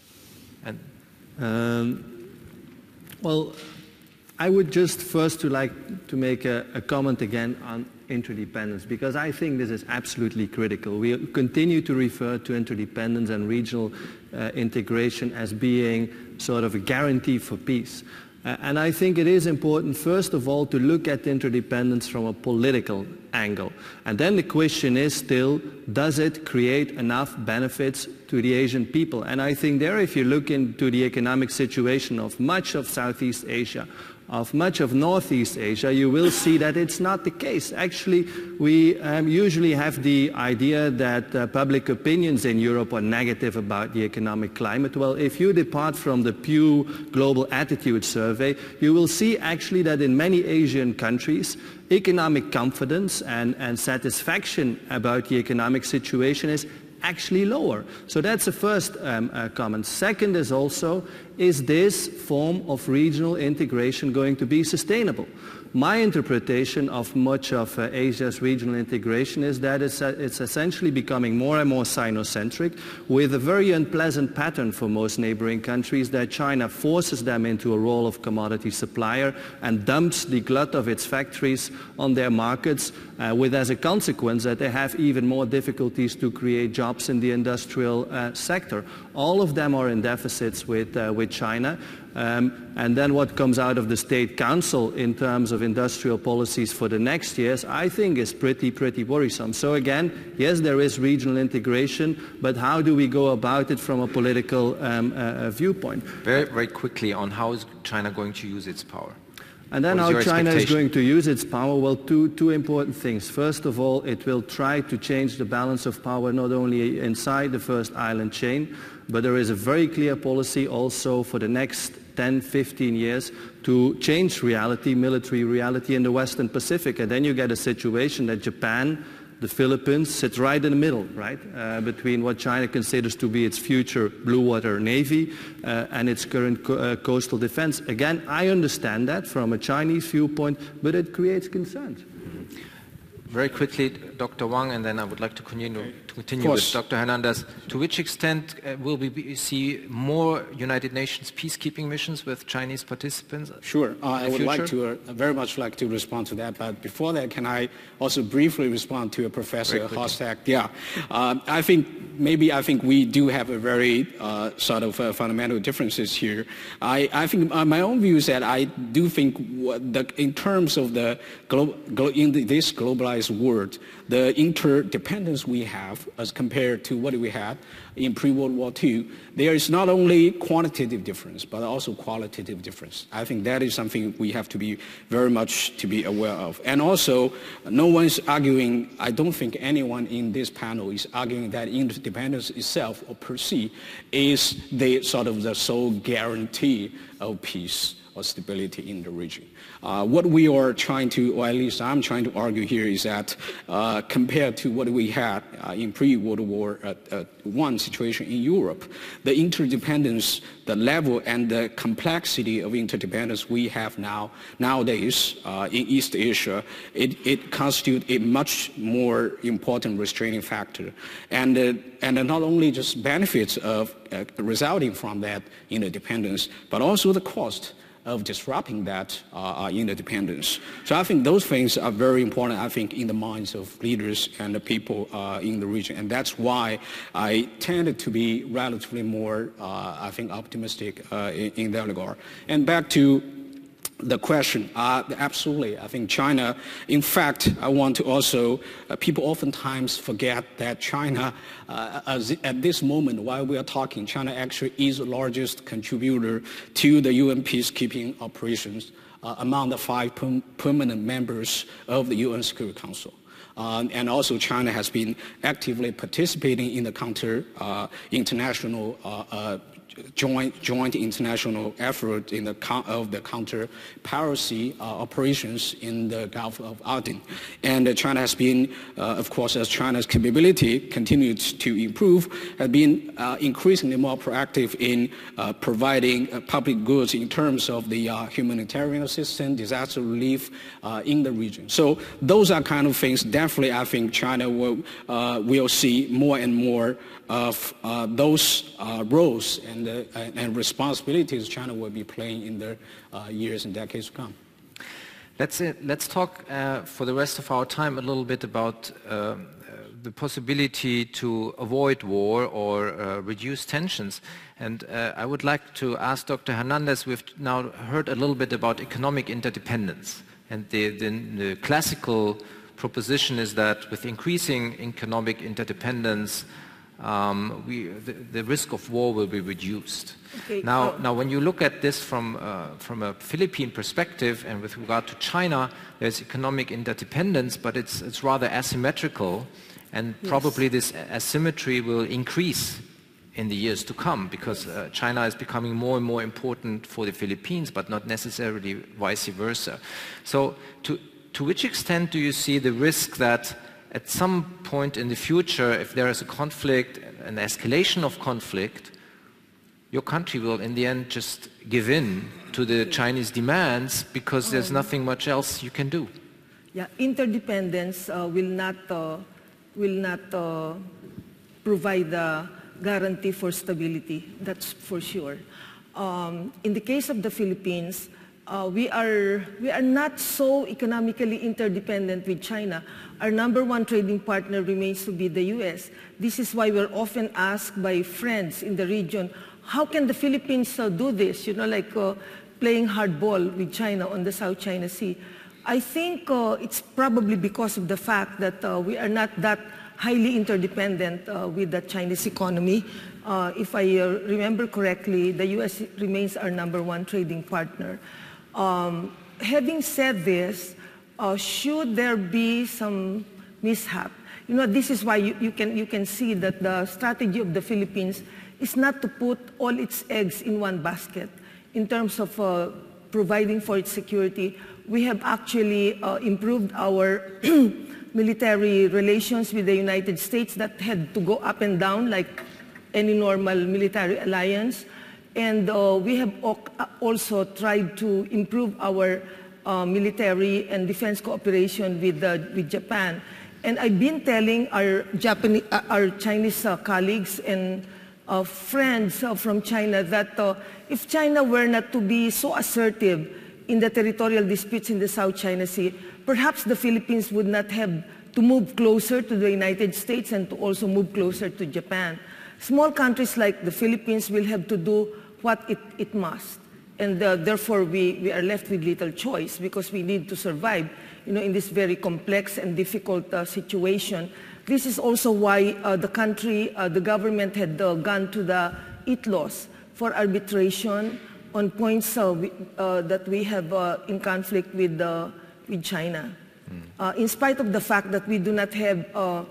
Well, I would just first like to make a comment again on interdependence, because I think this is absolutely critical. We continue to refer to interdependence and regional integration as being sort of a guarantee for peace. And I think it is important, first of all, to look at interdependence from a political angle. And then the question is still, does it create enough benefits to the Asian people? And I think there, if you look into the economic situation of much of Southeast Asia, of much of Northeast Asia, you will see that it's not the case. Actually, we usually have the idea that public opinions in Europe are negative about the economic climate. Well, if you depart from the Pew Global Attitude Survey, you will see actually that in many Asian countries, economic confidence and satisfaction about the economic situation is actually lower. So that's the first comment. Second is also, is this form of regional integration going to be sustainable? My interpretation of much of Asia's regional integration is that it's essentially becoming more and more Sino-centric, with a very unpleasant pattern for most neighboring countries, that China forces them into a role of commodity supplier and dumps the glut of its factories on their markets, with as a consequence that they have even more difficulties to create jobs in the industrial sector. All of them are in deficits with China. And then what comes out of the State Council in terms of industrial policies for the next years, I think is pretty worrisome. So again, yes, there is regional integration, but how do we go about it from a political viewpoint? Very quickly on how is China going to use its power? And then how China is going to use its power? Well, two important things. First of all, it will try to change the balance of power not only inside the First Island chain, but there is a very clear policy also for the next 10, 15 years to change reality, military reality in the Western Pacific. And then you get a situation that Japan, the Philippines, sit right in the middle, right, between what China considers to be its future blue water navy and its current coastal defense. Again, I understand that from a Chinese viewpoint, but it creates concerns. Very quickly, Dr. Wang, and then I would like to continue with Dr. Hernandez. To which extent will we see more United Nations peacekeeping missions with Chinese participants? Sure. I would like to very much like to respond to that. But before that, can I also briefly respond to Professor Hostak? Yeah. I think we do have a very sort of fundamental differences here. I think my own view is that I do think in terms of the this globalized world, the interdependence we have as compared to what we had in pre-World War II, there is not only quantitative difference, but also qualitative difference. I think that is something we have to be very much to be aware of. And also, no one's arguing, I don't think anyone in this panel is arguing that interdependence itself or per se is the sort of the sole guarantee of peace or stability in the region. What we are trying to, or at least I'm trying to argue here, is that compared to what we had in pre-World War I situation in Europe, the interdependence, the level and the complexity of interdependence we have nowadays in East Asia, it constitutes a much more important restraining factor. And not only just benefits of resulting from that interdependence, but also the cost of disrupting that interdependence. So I think those things are very important, I think, in the minds of leaders and the people in the region. And that's why I tended to be relatively more, I think, optimistic in that regard. And back to the question, absolutely. I think China, in fact, I want to also, people oftentimes forget that China, at this moment, while we are talking, China actually is the largest contributor to the UN peacekeeping operations among the 5 permanent members of the UN Security Council. And also China has been actively participating in the international joint international effort in the counter-piracy operations in the Gulf of Aden. And China has been, of course, as China's capability continues to improve, has been increasingly more proactive in providing public goods in terms of the humanitarian assistance, disaster relief in the region. So those are kind of things definitely I think China will see more and more of those roles and responsibilities China will be playing in the years and decades to come. Let's talk for the rest of our time a little bit about the possibility to avoid war or reduce tensions. And I would like to ask Dr. Hernandez, we've now heard a little bit about economic interdependence. And the classical proposition is that with increasing economic interdependence, the risk of war will be reduced. Okay. Now, when you look at this from a Philippine perspective and with regard to China, there's economic interdependence, but it's rather asymmetrical, and Yes. probably this asymmetry will increase in the years to come because China is becoming more and more important for the Philippines, but not necessarily vice versa. So, to which extent do you see the risk that at some point in the future, if there is a conflict, an escalation of conflict, your country will in the end just give in to the Chinese demands because there's nothing much else you can do? Yeah, interdependence will not provide a guarantee for stability. That's for sure. In the case of the Philippines, we are not so economically interdependent with China. Our number one trading partner remains to be the U.S. This is why we're often asked by friends in the region, how can the Philippines do this? You know, like playing hardball with China on the South China Sea. I think it's probably because of the fact that we are not that highly interdependent with the Chinese economy. If I remember correctly, the U.S. remains our number one trading partner. Having said this, should there be some mishap, you know, this is why you can see that the strategy of the Philippines is not to put all its eggs in one basket. In terms of providing for its security, we have actually improved our military relations with the United States that had to go up and down like any normal military alliance. And we have also tried to improve our military and defense cooperation with Japan. And I've been telling our Chinese colleagues and friends from China that if China were not to be so assertive in the territorial disputes in the South China Sea, perhaps the Philippines would not have to move closer to the United States and to also move closer to Japan. Small countries like the Philippines will have to do what it must. And therefore, we are left with little choice because we need to survive, you know, in this very complex and difficult situation. This is also why the government had gone to the ITLOS for arbitration on points that we have in conflict with China. In spite of the fact that we do not have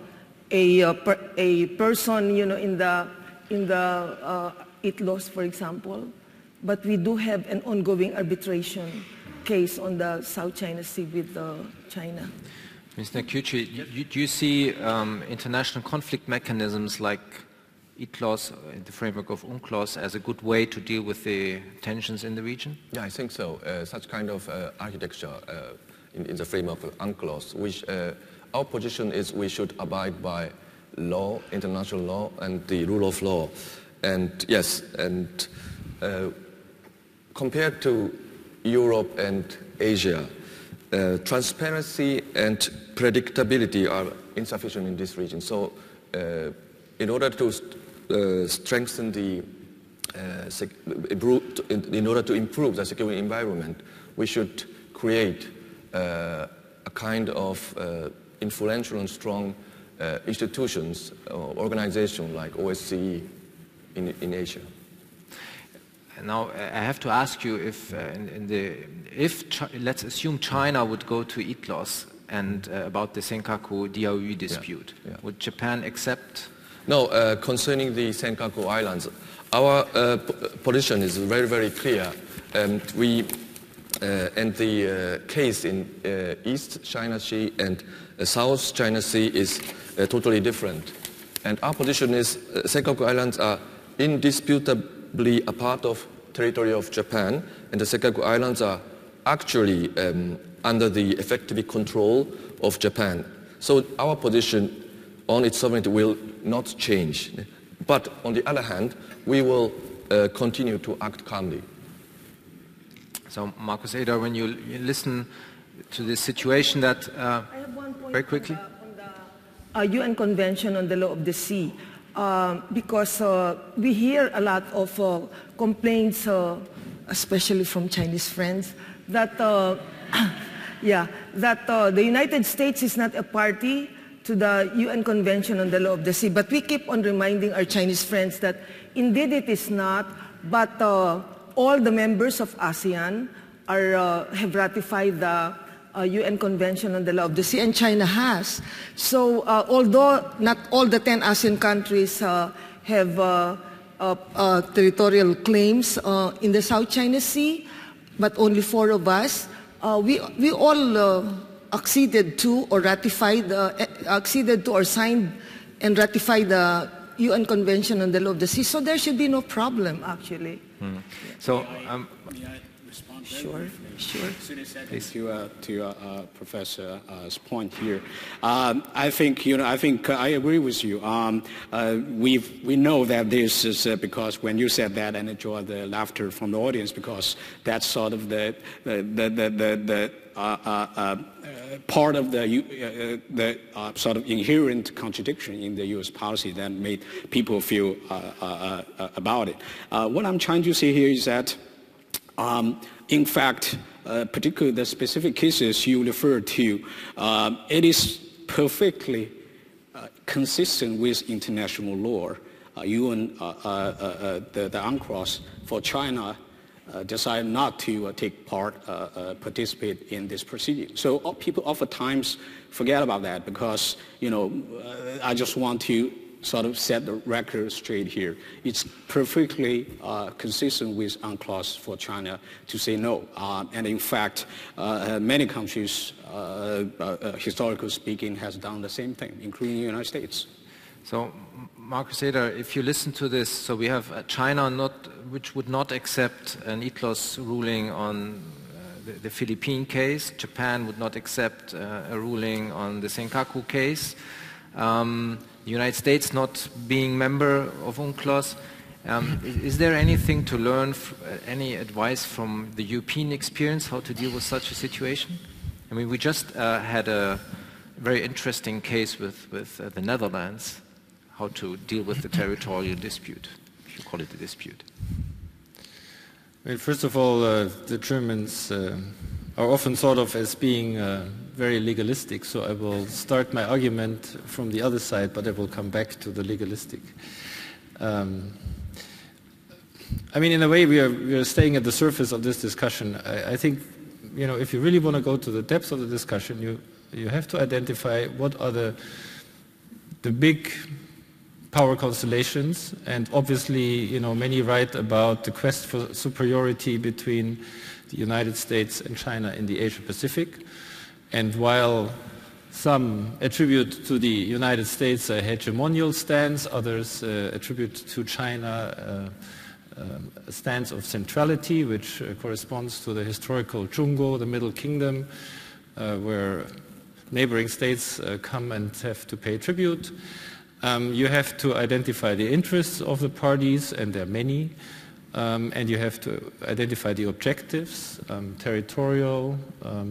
a person, you know, in the ITLOS, for example, but we do have an ongoing arbitration case on the South China Sea with China. Mr. Nakiuchi, do you see international conflict mechanisms like ITLOS in the framework of UNCLOS as a good way to deal with the tensions in the region? Yeah, I think so. Such kind of architecture in the framework of UNCLOS, which our position is we should abide by law, international law, and the rule of law. And yes, and compared to Europe and Asia, transparency and predictability are insufficient in this region. So in order to strengthen the, in order to improve the security environment, we should create a kind of influential and strong institutions or organizations like OSCE in Asia. Now, I have to ask you if, let's assume China would go to ITLOS and about the Senkaku Diaoyu dispute, would Japan accept? No, concerning the Senkaku Islands, our position is very, very clear. And the case in East China Sea and South China Sea is totally different. And our position is Senkaku Islands are indisputably a part of territory of Japan, and the Senkaku Islands are actually under the effective control of Japan. So our position on its sovereignty will not change. But on the other hand, we will continue to act calmly. So, Markus Eder, when you listen to this situation that... I have one point very quickly. UN Convention on the Law of the Sea, because we hear a lot of complaints, especially from Chinese friends, that the United States is not a party to the UN Convention on the Law of the Sea. But we keep on reminding our Chinese friends that indeed it is not, but all the members of ASEAN have ratified the UN Convention on the Law of the Sea, and China has. So although not all the 10 ASEAN countries have territorial claims in the South China Sea, but only 4 of us, we all acceded to or ratified, acceded to or signed and ratified the UN Convention on the Law of the Sea. So there should be no problem, actually. Mm. So, may I respond? Sure. To Professor's point here, I think I agree with you. We know that this is because when you said that, and enjoy the laughter from the audience, because that's sort of the part of the sort of inherent contradiction in the U.S. policy that made people feel about it. What I'm trying to say here is that, in fact, particularly the specific cases you referred to, it is perfectly consistent with international law. UN, the UNCLOS for China decided not to participate in this proceeding. So people oftentimes forget about that because, I just want to sort of set the record straight here. It's perfectly consistent with UNCLOS for China to say no. And in fact, many countries, historically speaking, has done the same thing, including the United States. So, Marcus Eder, if you listen to this, so we have China which would not accept an UNCLOS ruling on the Philippine case. Japan would not accept a ruling on the Senkaku case. The United States not being member of UNCLOS. Is there anything to learn, any advice from the European experience, how to deal with such a situation? I mean, we just had a very interesting case with the Netherlands, how to deal with the territorial dispute, if you call it a dispute. Well, first of all, the Germans are often thought of as being very legalistic, so I will start my argument from the other side, but I will come back to the legalistic. I mean, in a way, we are staying at the surface of this discussion. I think, if you really want to go to the depths of the discussion, you have to identify what are the big power constellations, and obviously, many write about the quest for superiority between the United States and China in the Asia-Pacific. And while some attribute to the United States a hegemonial stance, others attribute to China a stance of centrality, which corresponds to the historical Zhongguo, the Middle Kingdom, where neighboring states come and have to pay tribute. You have to identify the interests of the parties, and there are many, and you have to identify the objectives, territorial,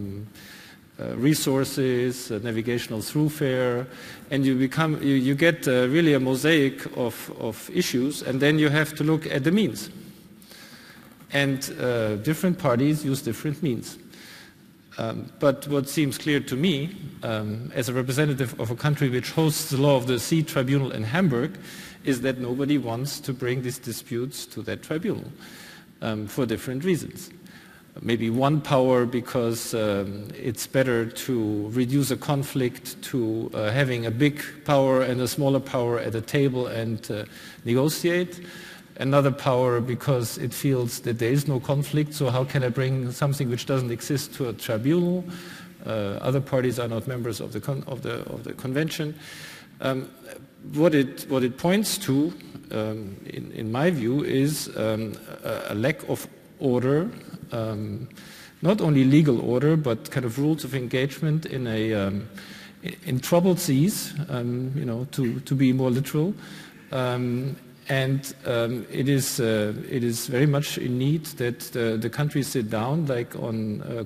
resources, navigational throughfare, and you get really a mosaic of issues, and then you have to look at the means. And different parties use different means. But what seems clear to me, as a representative of a country which hosts the Law of the Sea Tribunal in Hamburg, is that nobody wants to bring these disputes to that tribunal for different reasons. Maybe one power because it's better to reduce a conflict to having a big power and a smaller power at a table and negotiate. Another power because it feels that there is no conflict, so how can I bring something which doesn't exist to a tribunal? Other parties are not members of the convention. What it points to, in my view, is a lack of order, not only legal order, but kind of rules of engagement in troubled seas, to be more literal. And it is very much in need that the countries sit down, like on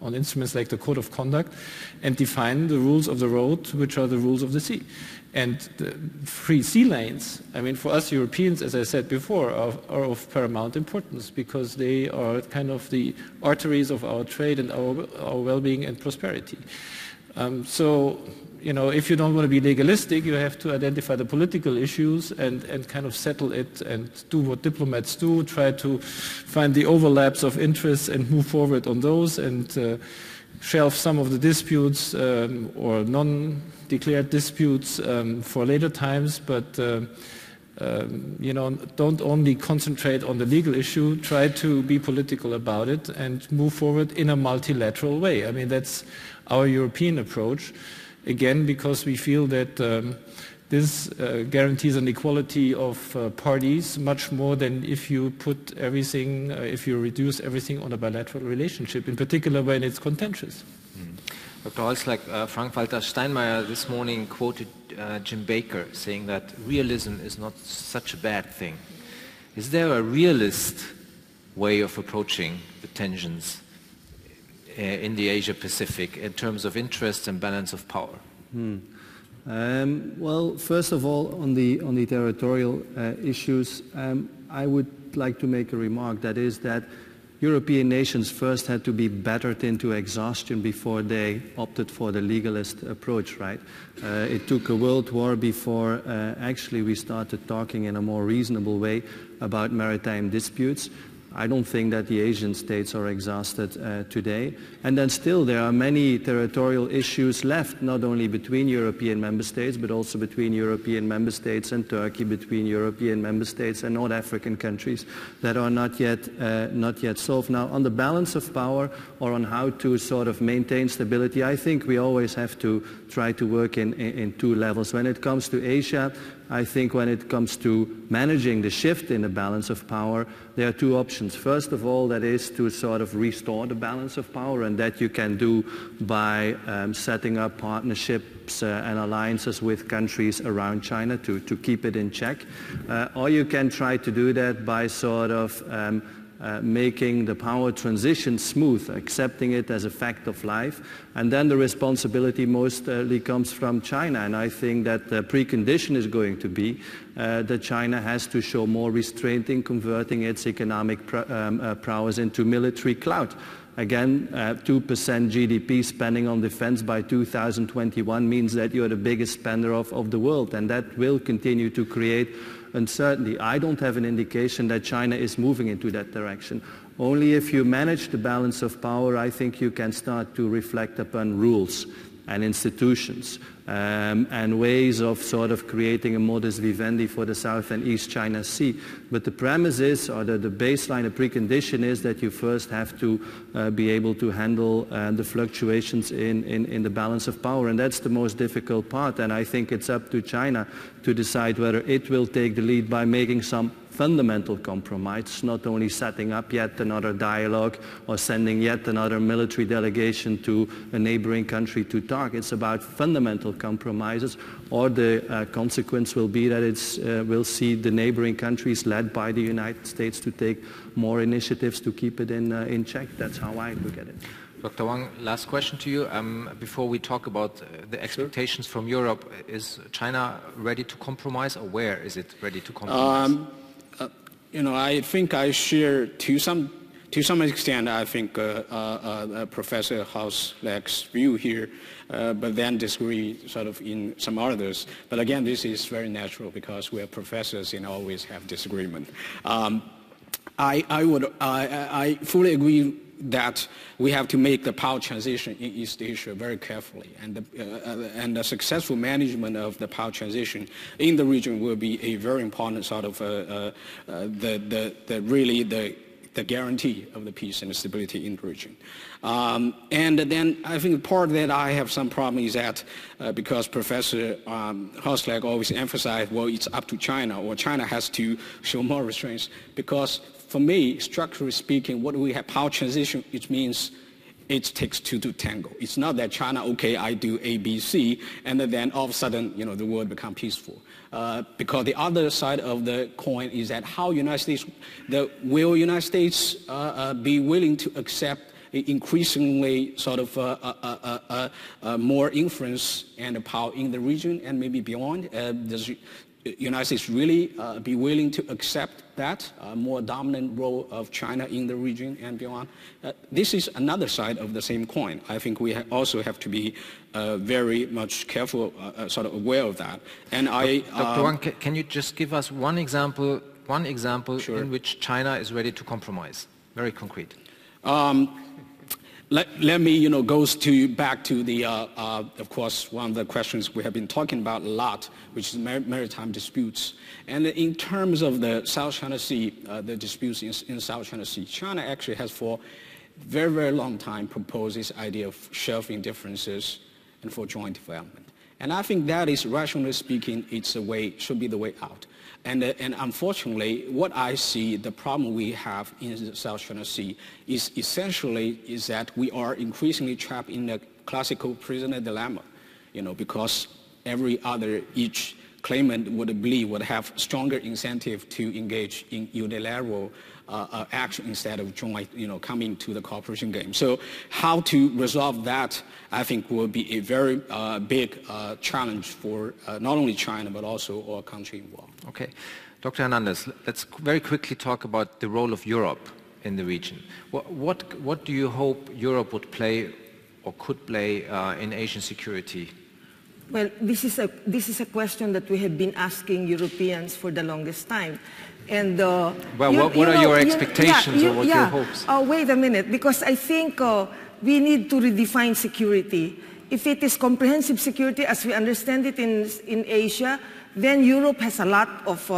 on instruments like the Code of Conduct and define the rules of the road, which are the rules of the sea. And the free sea lanes, I mean, for us Europeans, as I said before, are of paramount importance because they are kind of the arteries of our trade and our well-being and prosperity. So, you know, if you don't want to be legalistic, you have to identify the political issues and kind of settle it and do what diplomats do, try to find the overlaps of interests and move forward on those and shelve some of the disputes or non-declared disputes for later times, but you know, don't only concentrate on the legal issue, try to be political about it and move forward in a multilateral way. I mean, that's our European approach, again, because we feel that this guarantees an equality of parties much more than if you put everything, if you reduce everything on a bilateral relationship, in particular when it's contentious. Dr. Holzleck, Frank-Walter Steinmeier this morning quoted Jim Baker saying that realism is not such a bad thing. Is there a realist way of approaching the tensions in the Asia-Pacific in terms of interest and balance of power? Well, first of all, on the territorial issues, I would like to make a remark, that is that European nations first had to be battered into exhaustion before they opted for the legalist approach, right? It took a world war before actually we started talking in a more reasonable way about maritime disputes. I don't think that the Asian states are exhausted today. And then still there are many territorial issues left, not only between European member states, but also between European member states and Turkey, between European member states and North African countries that are not yet solved. Now, on the balance of power or on how to sort of maintain stability, I think we always have to try to work in two levels. When it comes to Asia, I think when it comes to managing the shift in the balance of power, there are two options. First of all, that is to sort of restore the balance of power, and that you can do by setting up partnerships and alliances with countries around China to keep it in check. Or you can try to do that by sort of making the power transition smooth, accepting it as a fact of life. And then the responsibility mostly comes from China. And I think that the precondition is going to be that China has to show more restraint in converting its economic prowess into military clout. Again, 2% GDP spending on defense by 2021 means that you're the biggest spender of the world, and that will continue to create uncertainty. I don't have an indication that China is moving into that direction. Only if you manage the balance of power, I think you can start to reflect upon rules and institutions and ways of sort of creating a modus vivendi for the South and East China Sea. But the premise is, or the baseline, the precondition is that you first have to be able to handle the fluctuations in the balance of power. And that's the most difficult part. And I think it's up to China to decide whether it will take the lead by making some fundamental compromise, not only setting up yet another dialogue or sending yet another military delegation to a neighboring country to talk. It's about fundamental compromises, or the consequence will be that we'll see the neighboring countries led by the United States to take more initiatives to keep it in check. That's how I look at it. Dr. Wang, last question to you. Before we talk about the expectations from Europe, is China ready to compromise, or where is it ready to compromise? You know, I think I share to some extent, I think Professor Holzleck's view here, but then disagree sort of in some others. But again, this is very natural because we're professors and always have disagreement. I fully agree that we have to make the power transition in East Asia very carefully, and the successful management of the power transition in the region will be a very important sort of the guarantee of the peace and the stability in the region. And then I think the part that I have some problem is that because Professor Holzleck always emphasized, well, it's up to China, or China has to show more restraints, because for me, structurally speaking, what we have power transition, it means it takes two to tango. It's not that China, okay, I do A, B, C, and then all of a sudden, you know, the world become peaceful. Because the other side of the coin is that how will United States be willing to accept increasingly sort of more influence and power in the region and maybe beyond? Does the United States really be willing to accept that more dominant role of China in the region and beyond? This is another side of the same coin. I think we also have to be very much careful, sort of aware of that. And Dr. Wang, can you just give us one example Sure. in which China is ready to compromise? Very concrete. Let me, goes back to the, of course, one of the questions we have been talking about a lot, which is maritime disputes. And in terms of the South China Sea, the disputes in South China Sea, China actually has for a very, very long time proposed this idea of shelving differences and for joint development. And I think that is, rationally speaking, should be the way out. And unfortunately, what I see, the problem we have in the South China Sea is essentially that we are increasingly trapped in a classical prisoner dilemma, because each claimant would have stronger incentive to engage in unilateral action instead of joint, coming to the cooperation game. So how to resolve that, I think, will be a very big challenge for not only China, but also all countries involved. Okay. Dr. Hernandez, let's very quickly talk about the role of Europe in the region. What do you hope Europe would play or could play in Asian security? Well, this is a question that we have been asking Europeans for the longest time. And what are your expectations or what your hopes? Wait a minute, because I think we need to redefine security. If it is comprehensive security as we understand it in Asia, then Europe has a lot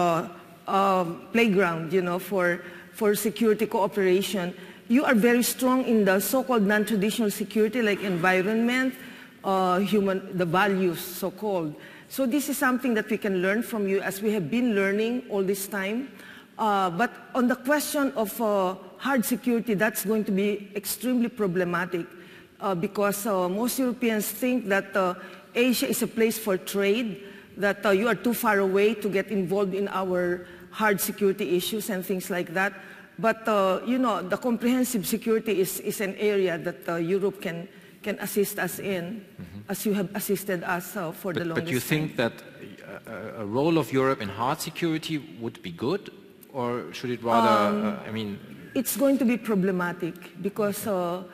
of playground, for security cooperation. You are very strong in the so-called non-traditional security, like environment, the values, so-called. So this is something that we can learn from you, as we have been learning all this time. But on the question of hard security, that's going to be extremely problematic because most Europeans think that Asia is a place for trade, that you are too far away to get involved in our hard security issues and things like that. But, the comprehensive security is an area that Europe can assist us in, as you have assisted us for the longest time. But you think that a role of Europe in hard security would be good, or should it rather, It's going to be problematic because,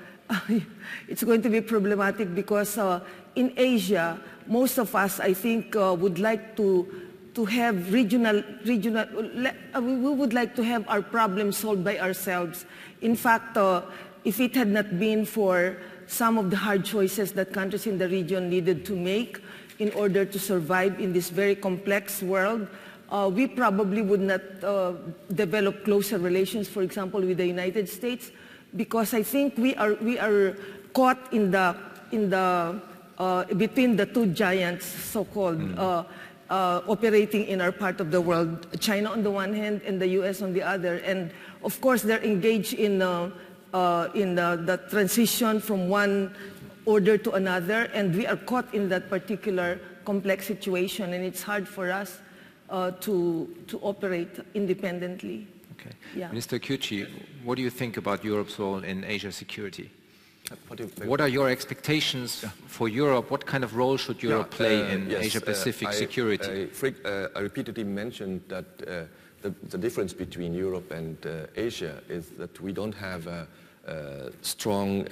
in Asia, most of us, I think, would like to have we would like to have our problems solved by ourselves. In fact, if it had not been for some of the hard choices that countries in the region needed to make in order to survive in this very complex world, we probably would not develop closer relations, for example, with the United States, because I think we are caught in the between the two giants, so-called, operating in our part of the world, China on the one hand and the U.S. on the other. And of course, they're engaged in the transition from one order to another, and we are caught in that particular complex situation, and it's hard for us to operate independently. Okay. Yeah. Minister Kyuchi, what do you think about Europe's role in Asia security? What are your expectations for Europe? What kind of role should Europe play in Asia-Pacific security? I repeatedly mentioned that the difference between Europe and Asia is that we don't have a strong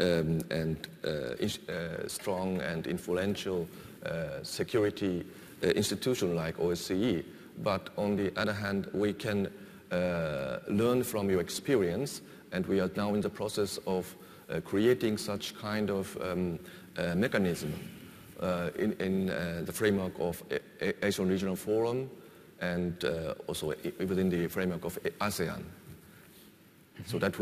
and influential security institution like OSCE. But on the other hand, we can learn from your experience, and we are now in the process of creating such kind of mechanism in the framework of Asian Regional Forum and also within the framework of ASEAN. So that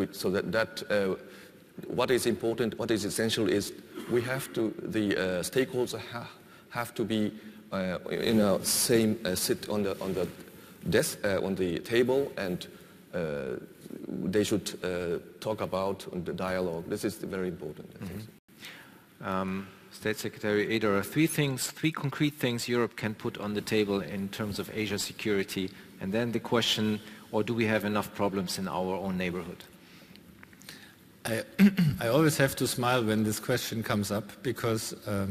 what is important, what is essential is we have to, the stakeholders have to be in a same sit on the desk on the table, and they should talk about the dialogue. This is very important. State Secretary Eder, three concrete things Europe can put on the table in terms of Asia security, and then the question, or do we have enough problems in our own neighborhood? I always have to smile when this question comes up because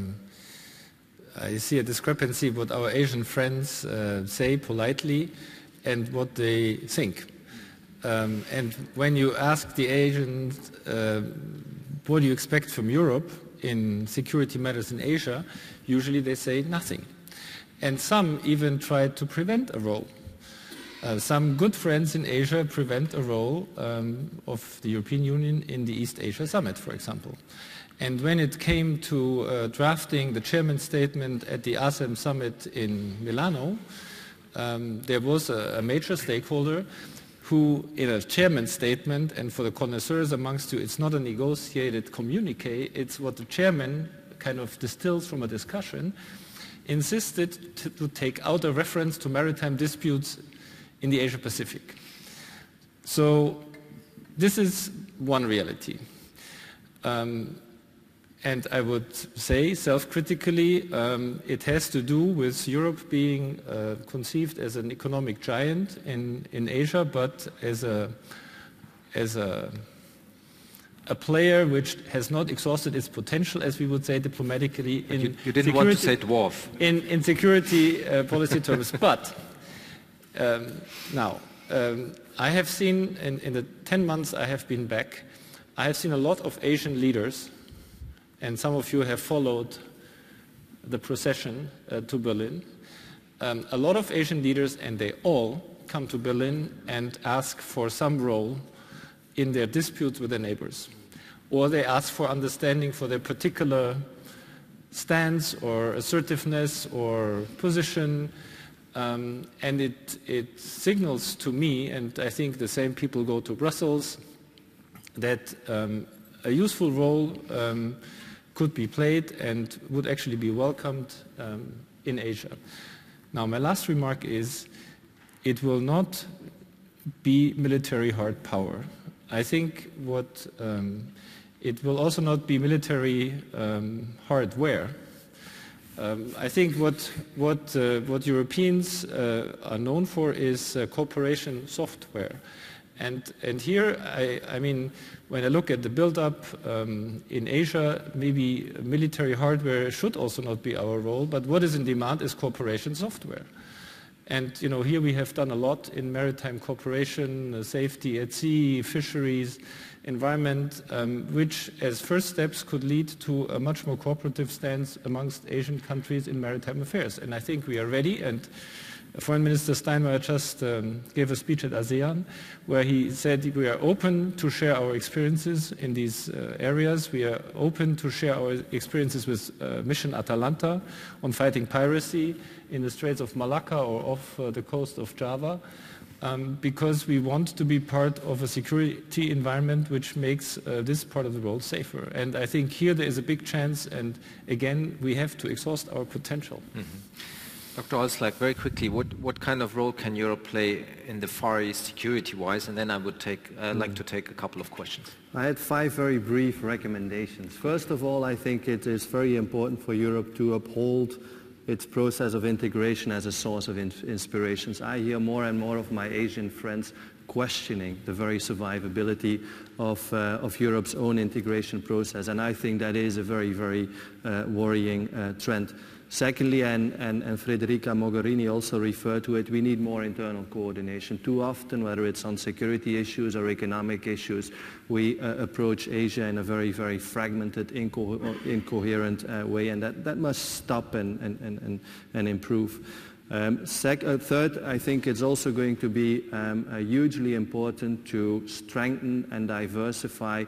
I see a discrepancy what our Asian friends say politely and what they think. And when you ask the Asians what do you expect from Europe in security matters in Asia, usually they say nothing. And some even try to prevent a role. Some good friends in Asia prevent a role of the European Union in the East Asia Summit, for example. And when it came to drafting the chairman's statement at the ASEM Summit in Milano, there was a major stakeholder who, in a chairman's statement, and for the connoisseurs amongst you, it's not a negotiated communique, it's what the chairman kind of distills from a discussion, insisted to take out a reference to maritime disputes in the Asia Pacific. So this is one reality. And I would say, self-critically, it has to do with Europe being conceived as an economic giant in Asia, but as a player which has not exhausted its potential, as we would say diplomatically. You didn't want to say dwarf. In security policy terms. But now, I have seen, in the 10 months I have been back, I have seen a lot of Asian leaders, and some of you have followed the procession to Berlin. A lot of Asian leaders, and they all come to Berlin and ask for some role in their disputes with their neighbors. Or they ask for understanding for their particular stance or assertiveness or position. And it signals to me, and I think the same people go to Brussels, that a useful role could be played and would actually be welcomed in Asia. Now, my last remark is, it will not be military hard power. I think it will also not be military hardware. I think what Europeans are known for is cooperation software. And here, I mean, when I look at the build-up in Asia, maybe military hardware should also not be our role, but what is in demand is cooperation software. And you know, here we have done a lot in maritime cooperation, safety at sea, fisheries, environment, which as first steps could lead to a much more cooperative stance amongst Asian countries in maritime affairs. And I think we are ready, and Foreign Minister Steinmeier just gave a speech at ASEAN where he said we are open to share our experiences in these areas. We are open to share our experiences with Mission Atalanta on fighting piracy in the Straits of Malacca or off the coast of Java, because we want to be part of a security environment which makes this part of the world safer. And I think here there is a big chance, and again, we have to exhaust our potential. Mm-hmm. Dr. Holzleik, very quickly, what kind of role can Europe play in the Far East security-wise? And then I would like to take a couple of questions. I had 5 very brief recommendations. First of all, I think it is very important for Europe to uphold its process of integration as a source of inspirations. I hear more and more of my Asian friends questioning the very survivability of Europe's own integration process, and I think that is a very, very worrying trend. Secondly, and Federica Mogherini also referred to it, we need more internal coordination. Too often, whether it's on security issues or economic issues, we approach Asia in a very, very fragmented, incoherent way, and that must stop and improve. Third, I think it's also going to be hugely important to strengthen and diversify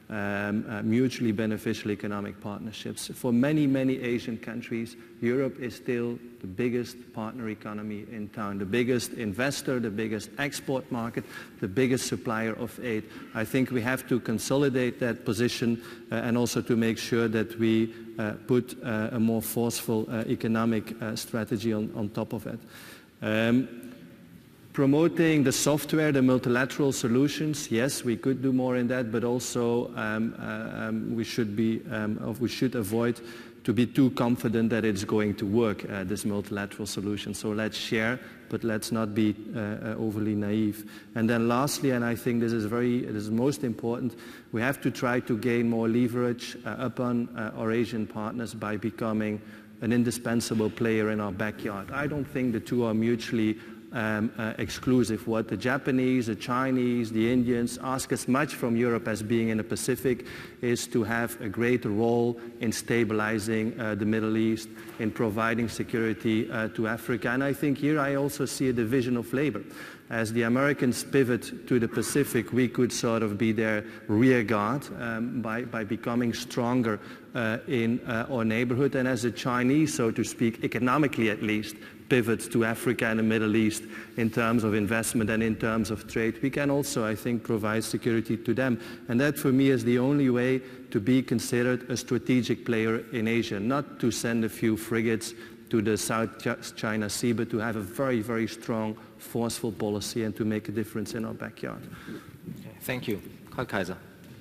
mutually beneficial economic partnerships. For many, many Asian countries, Europe is still the biggest partner economy in town, the biggest investor, the biggest export market, the biggest supplier of aid. I think we have to consolidate that position and also to make sure that we put a more forceful economic strategy on top of it. Promoting the software, the multilateral solutions, yes, we could do more in that, but also we should avoid to be too confident that it's going to work, this multilateral solution. So let's share, but let's not be overly naive. And then lastly, and I think this is most important, we have to try to gain more leverage upon our Asian partners by becoming an indispensable player in our backyard. I don't think the two are mutually exclusive. What the Japanese, the Chinese, the Indians ask as much from Europe as being in the Pacific is to have a greater role in stabilizing the Middle East, in providing security to Africa. And I think here I also see a division of labor. As the Americans pivot to the Pacific, we could sort of be their rear guard by becoming stronger in our neighborhood. And as the Chinese, so to speak, economically at least, pivots to Africa and the Middle East in terms of investment and in terms of trade, we can also, I think, provide security to them. And that, for me, is the only way to be considered a strategic player in Asia, not to send a few frigates to the South China Sea, but to have a very, very strong, forceful policy and to make a difference in our backyard. Okay, thank you. Karl Kaiser.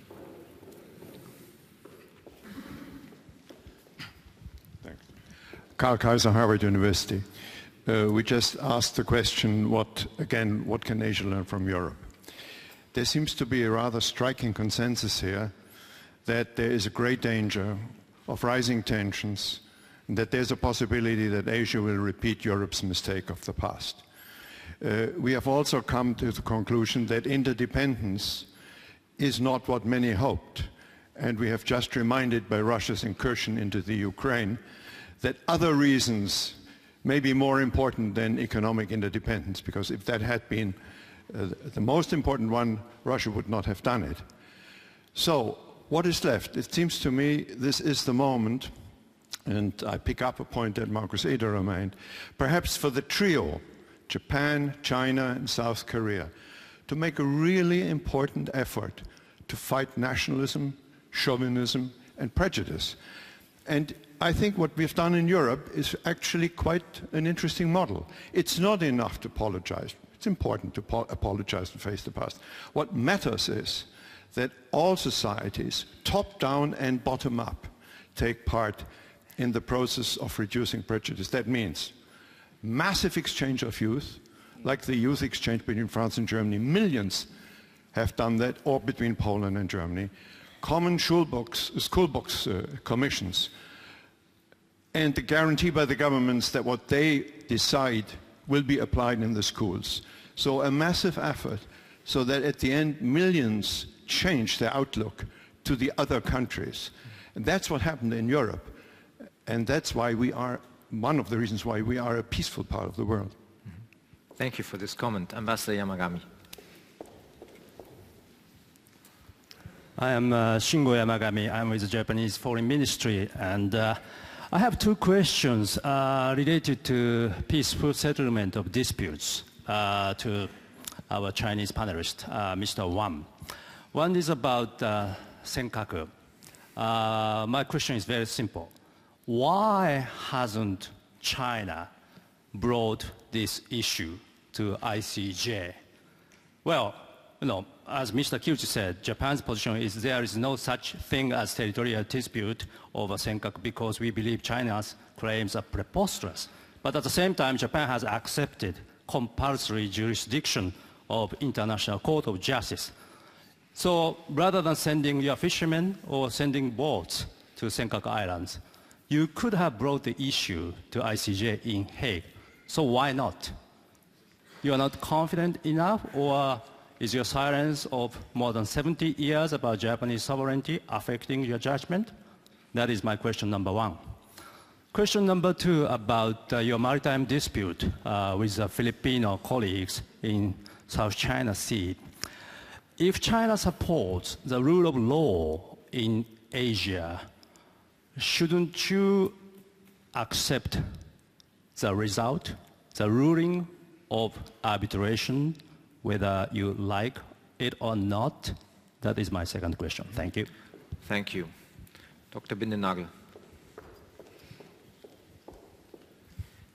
Thanks. Karl Kaiser, Harvard University. We just asked the question, what can Asia learn from Europe? There seems to be a rather striking consensus here that there is a great danger of rising tensions, and that there's a possibility that Asia will repeat Europe's mistake of the past. We have also come to the conclusion that interdependence is not what many hoped, and we have just reminded by Russia's incursion into the Ukraine that other reasons may be more important than economic interdependence, because if that had been the most important one, Russia would not have done it. So what is left? It seems to me this is the moment, and I pick up a point that Markus Eder made, perhaps for the trio, Japan, China, and South Korea, to make a really important effort to fight nationalism, chauvinism, and prejudice. And I think what we've done in Europe is actually quite an interesting model. It's not enough to apologize. It's important to apologize and face the past. What matters is that all societies, top down and bottom up, take part in the process of reducing prejudice. That means massive exchange of youth, like the youth exchange between France and Germany. Millions have done that, or between Poland and Germany. Common school books commissions, and the guarantee by the governments that what they decide will be applied in the schools. So a massive effort so that at the end millions change their outlook to the other countries. And that's what happened in Europe. And that's why we are, one of the reasons why we are a peaceful part of the world. Thank you for this comment. Ambassador Yamagami. I am Shingo Yamagami. I'm with the Japanese Foreign Ministry, and I have two questions related to peaceful settlement of disputes to our Chinese panelist, Mr. Wang. One is about Senkaku. My question is very simple. Why hasn't China brought this issue to ICJ? Well, as Mr. Kiuchi said, Japan's position is there is no such thing as territorial dispute over Senkaku because we believe China's claims are preposterous. But at the same time, Japan has accepted compulsory jurisdiction of International Court of Justice. So rather than sending your fishermen or sending boats to Senkaku Islands, you could have brought the issue to ICJ in Hague. So why not? You are not confident enough, or is your silence of more than 70 years about Japanese sovereignty affecting your judgment? That is my question number one. Question number two about your maritime dispute with the Filipino colleagues in South China Sea. If China supports the rule of law in Asia, shouldn't you accept the result, the ruling of arbitration, whether you like it or not? That is my second question. Thank you. Thank you. Dr. Bindenagel.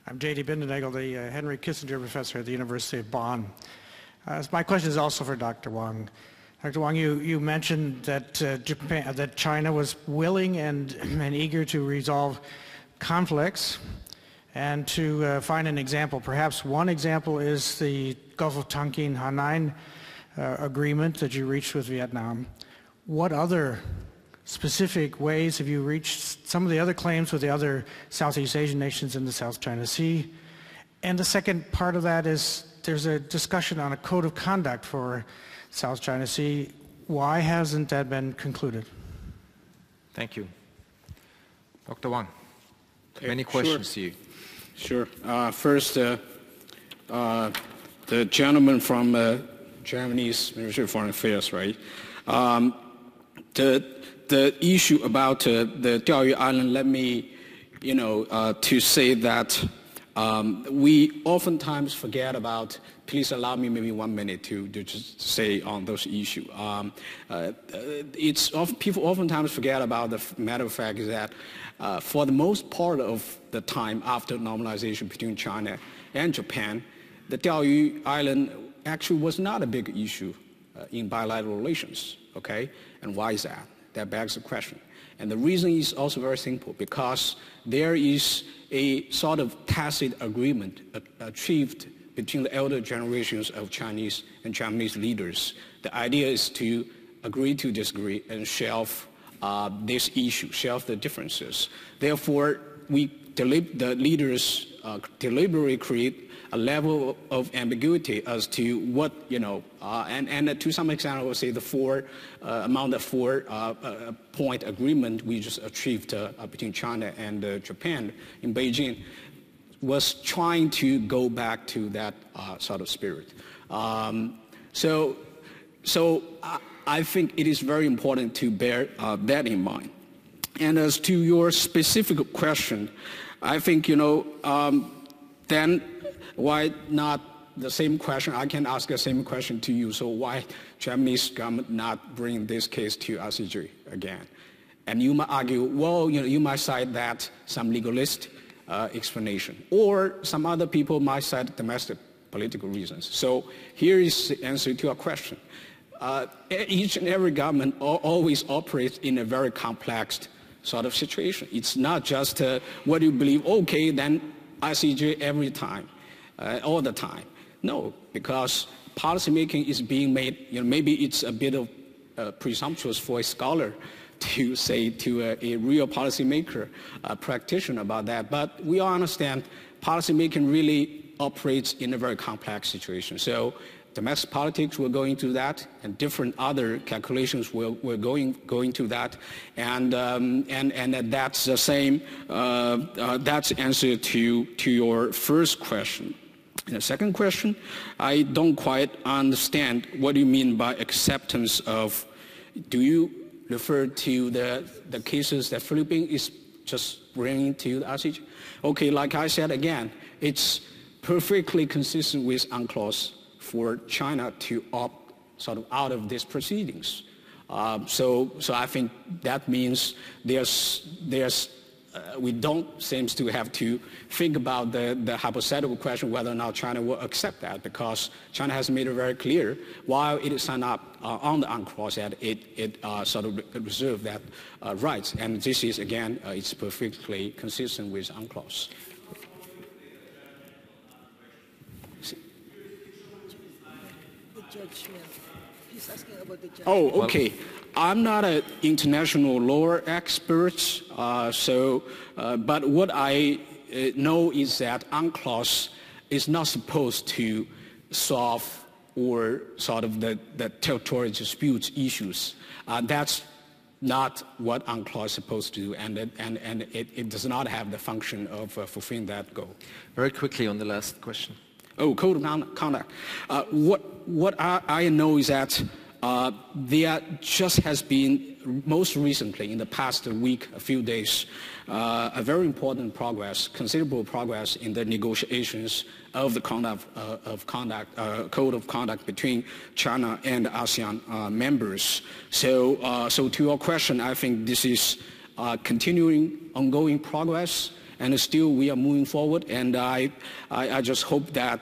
I'm J.D. Bindernagel, the Henry Kissinger Professor at the University of Bonn. My question is also for Dr. Wang. Dr. Wang, you mentioned that that China was willing and eager to resolve conflicts and to find an example. Perhaps one example is the Gulf of Tonkin Hainan agreement that you reached with Vietnam. What other specific ways have you reached some of the other claims with the other Southeast Asian nations in the South China Sea? And the second part of that is there's a discussion on a code of conduct for South China Sea. Why hasn't that been concluded? Thank you. Dr. Wang, many questions to you. Sure. First, the gentleman from Germany's Ministry of Foreign Affairs, right? The issue about the Diaoyu Island, let me, to say that we oftentimes forget about, please allow me maybe 1 minute to just say on those issues. People oftentimes forget about the matter of fact is that for the most part of the time after normalization between China and Japan, the Diaoyu Island actually was not a big issue in bilateral relations, okay? And why is that? That begs the question. And the reason is also very simple, because there is a sort of tacit agreement achieved between the elder generations of Chinese and Japanese leaders. The idea is to agree to disagree and shelve this issue, shelve the differences. Therefore, the leaders deliberately create a level of ambiguity as to what, and to some extent I would say the among the 4-point agreement we just achieved between China and Japan in Beijing was trying to go back to that sort of spirit. So I think it is very important to bear that in mind. And as to your specific question, I think, then why not the same question? I can ask the same question to you. So why Japanese government not bring this case to ICJ again? And you might argue, well, you might cite that some legalist explanation, or some other people might cite domestic political reasons. So here is the answer to your question. Each and every government always operates in a very complex sort of situation. It's not just what you believe, okay, then ICJ every time. All the time. No, because policymaking is being made, maybe it's a bit of presumptuous for a scholar to say to a real policymaker, practitioner about that, but we all understand policymaking really operates in a very complex situation. So domestic politics will go into that, and different other calculations will go into that, and that's the same. That's the answer to your first question. And the second question, I don't quite understand what you mean by acceptance of. Do you refer to the cases that Philippines is just bringing to the ICJ? Okay, like I said again, it's perfectly consistent with UNCLOS for China to opt sort of out of these proceedings. So I think that means we don't seem to have to think about the hypothetical question whether or not China will accept that, because China has made it very clear while it signed up on the UNCLOS that it sort of reserved that rights. And this is, again, it's perfectly consistent with UNCLOS. He's asking about the judgment. Oh, okay. I'm not an international law expert, but what I know is that UNCLOS is not supposed to solve or sort of the territorial disputes issues. That's not what UNCLOS is supposed to do, and it does not have the function of fulfilling that goal. Very quickly on the last question. Oh, code of conduct. What I know is that there just has been, most recently, in the past week, a few days, a very important progress, considerable progress in the negotiations of the code of conduct between China and ASEAN members. So to your question, I think this is continuing, ongoing progress, and still we are moving forward. And I just hope that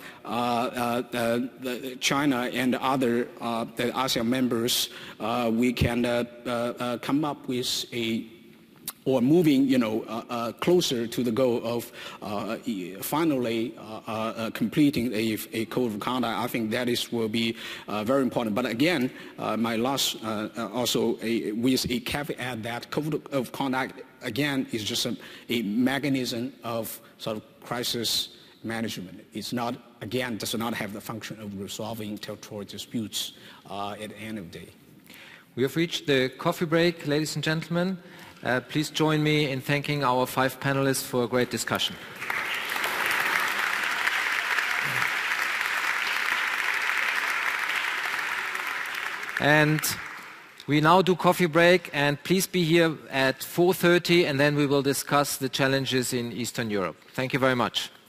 China and other the ASEAN members, we can come up with or moving, closer to the goal of finally completing a code of conduct. I think that will be very important. But again, my last also with a caveat that code of conduct again is just a mechanism of sort of crisis management. It's not, again, does not have the function of resolving territorial disputes at the end of the day. We have reached the coffee break, ladies and gentlemen. Please join me in thanking our 5 panelists for a great discussion. And we now do coffee break, and please be here at 4:30, and then we will discuss the challenges in Eastern Europe. Thank you very much.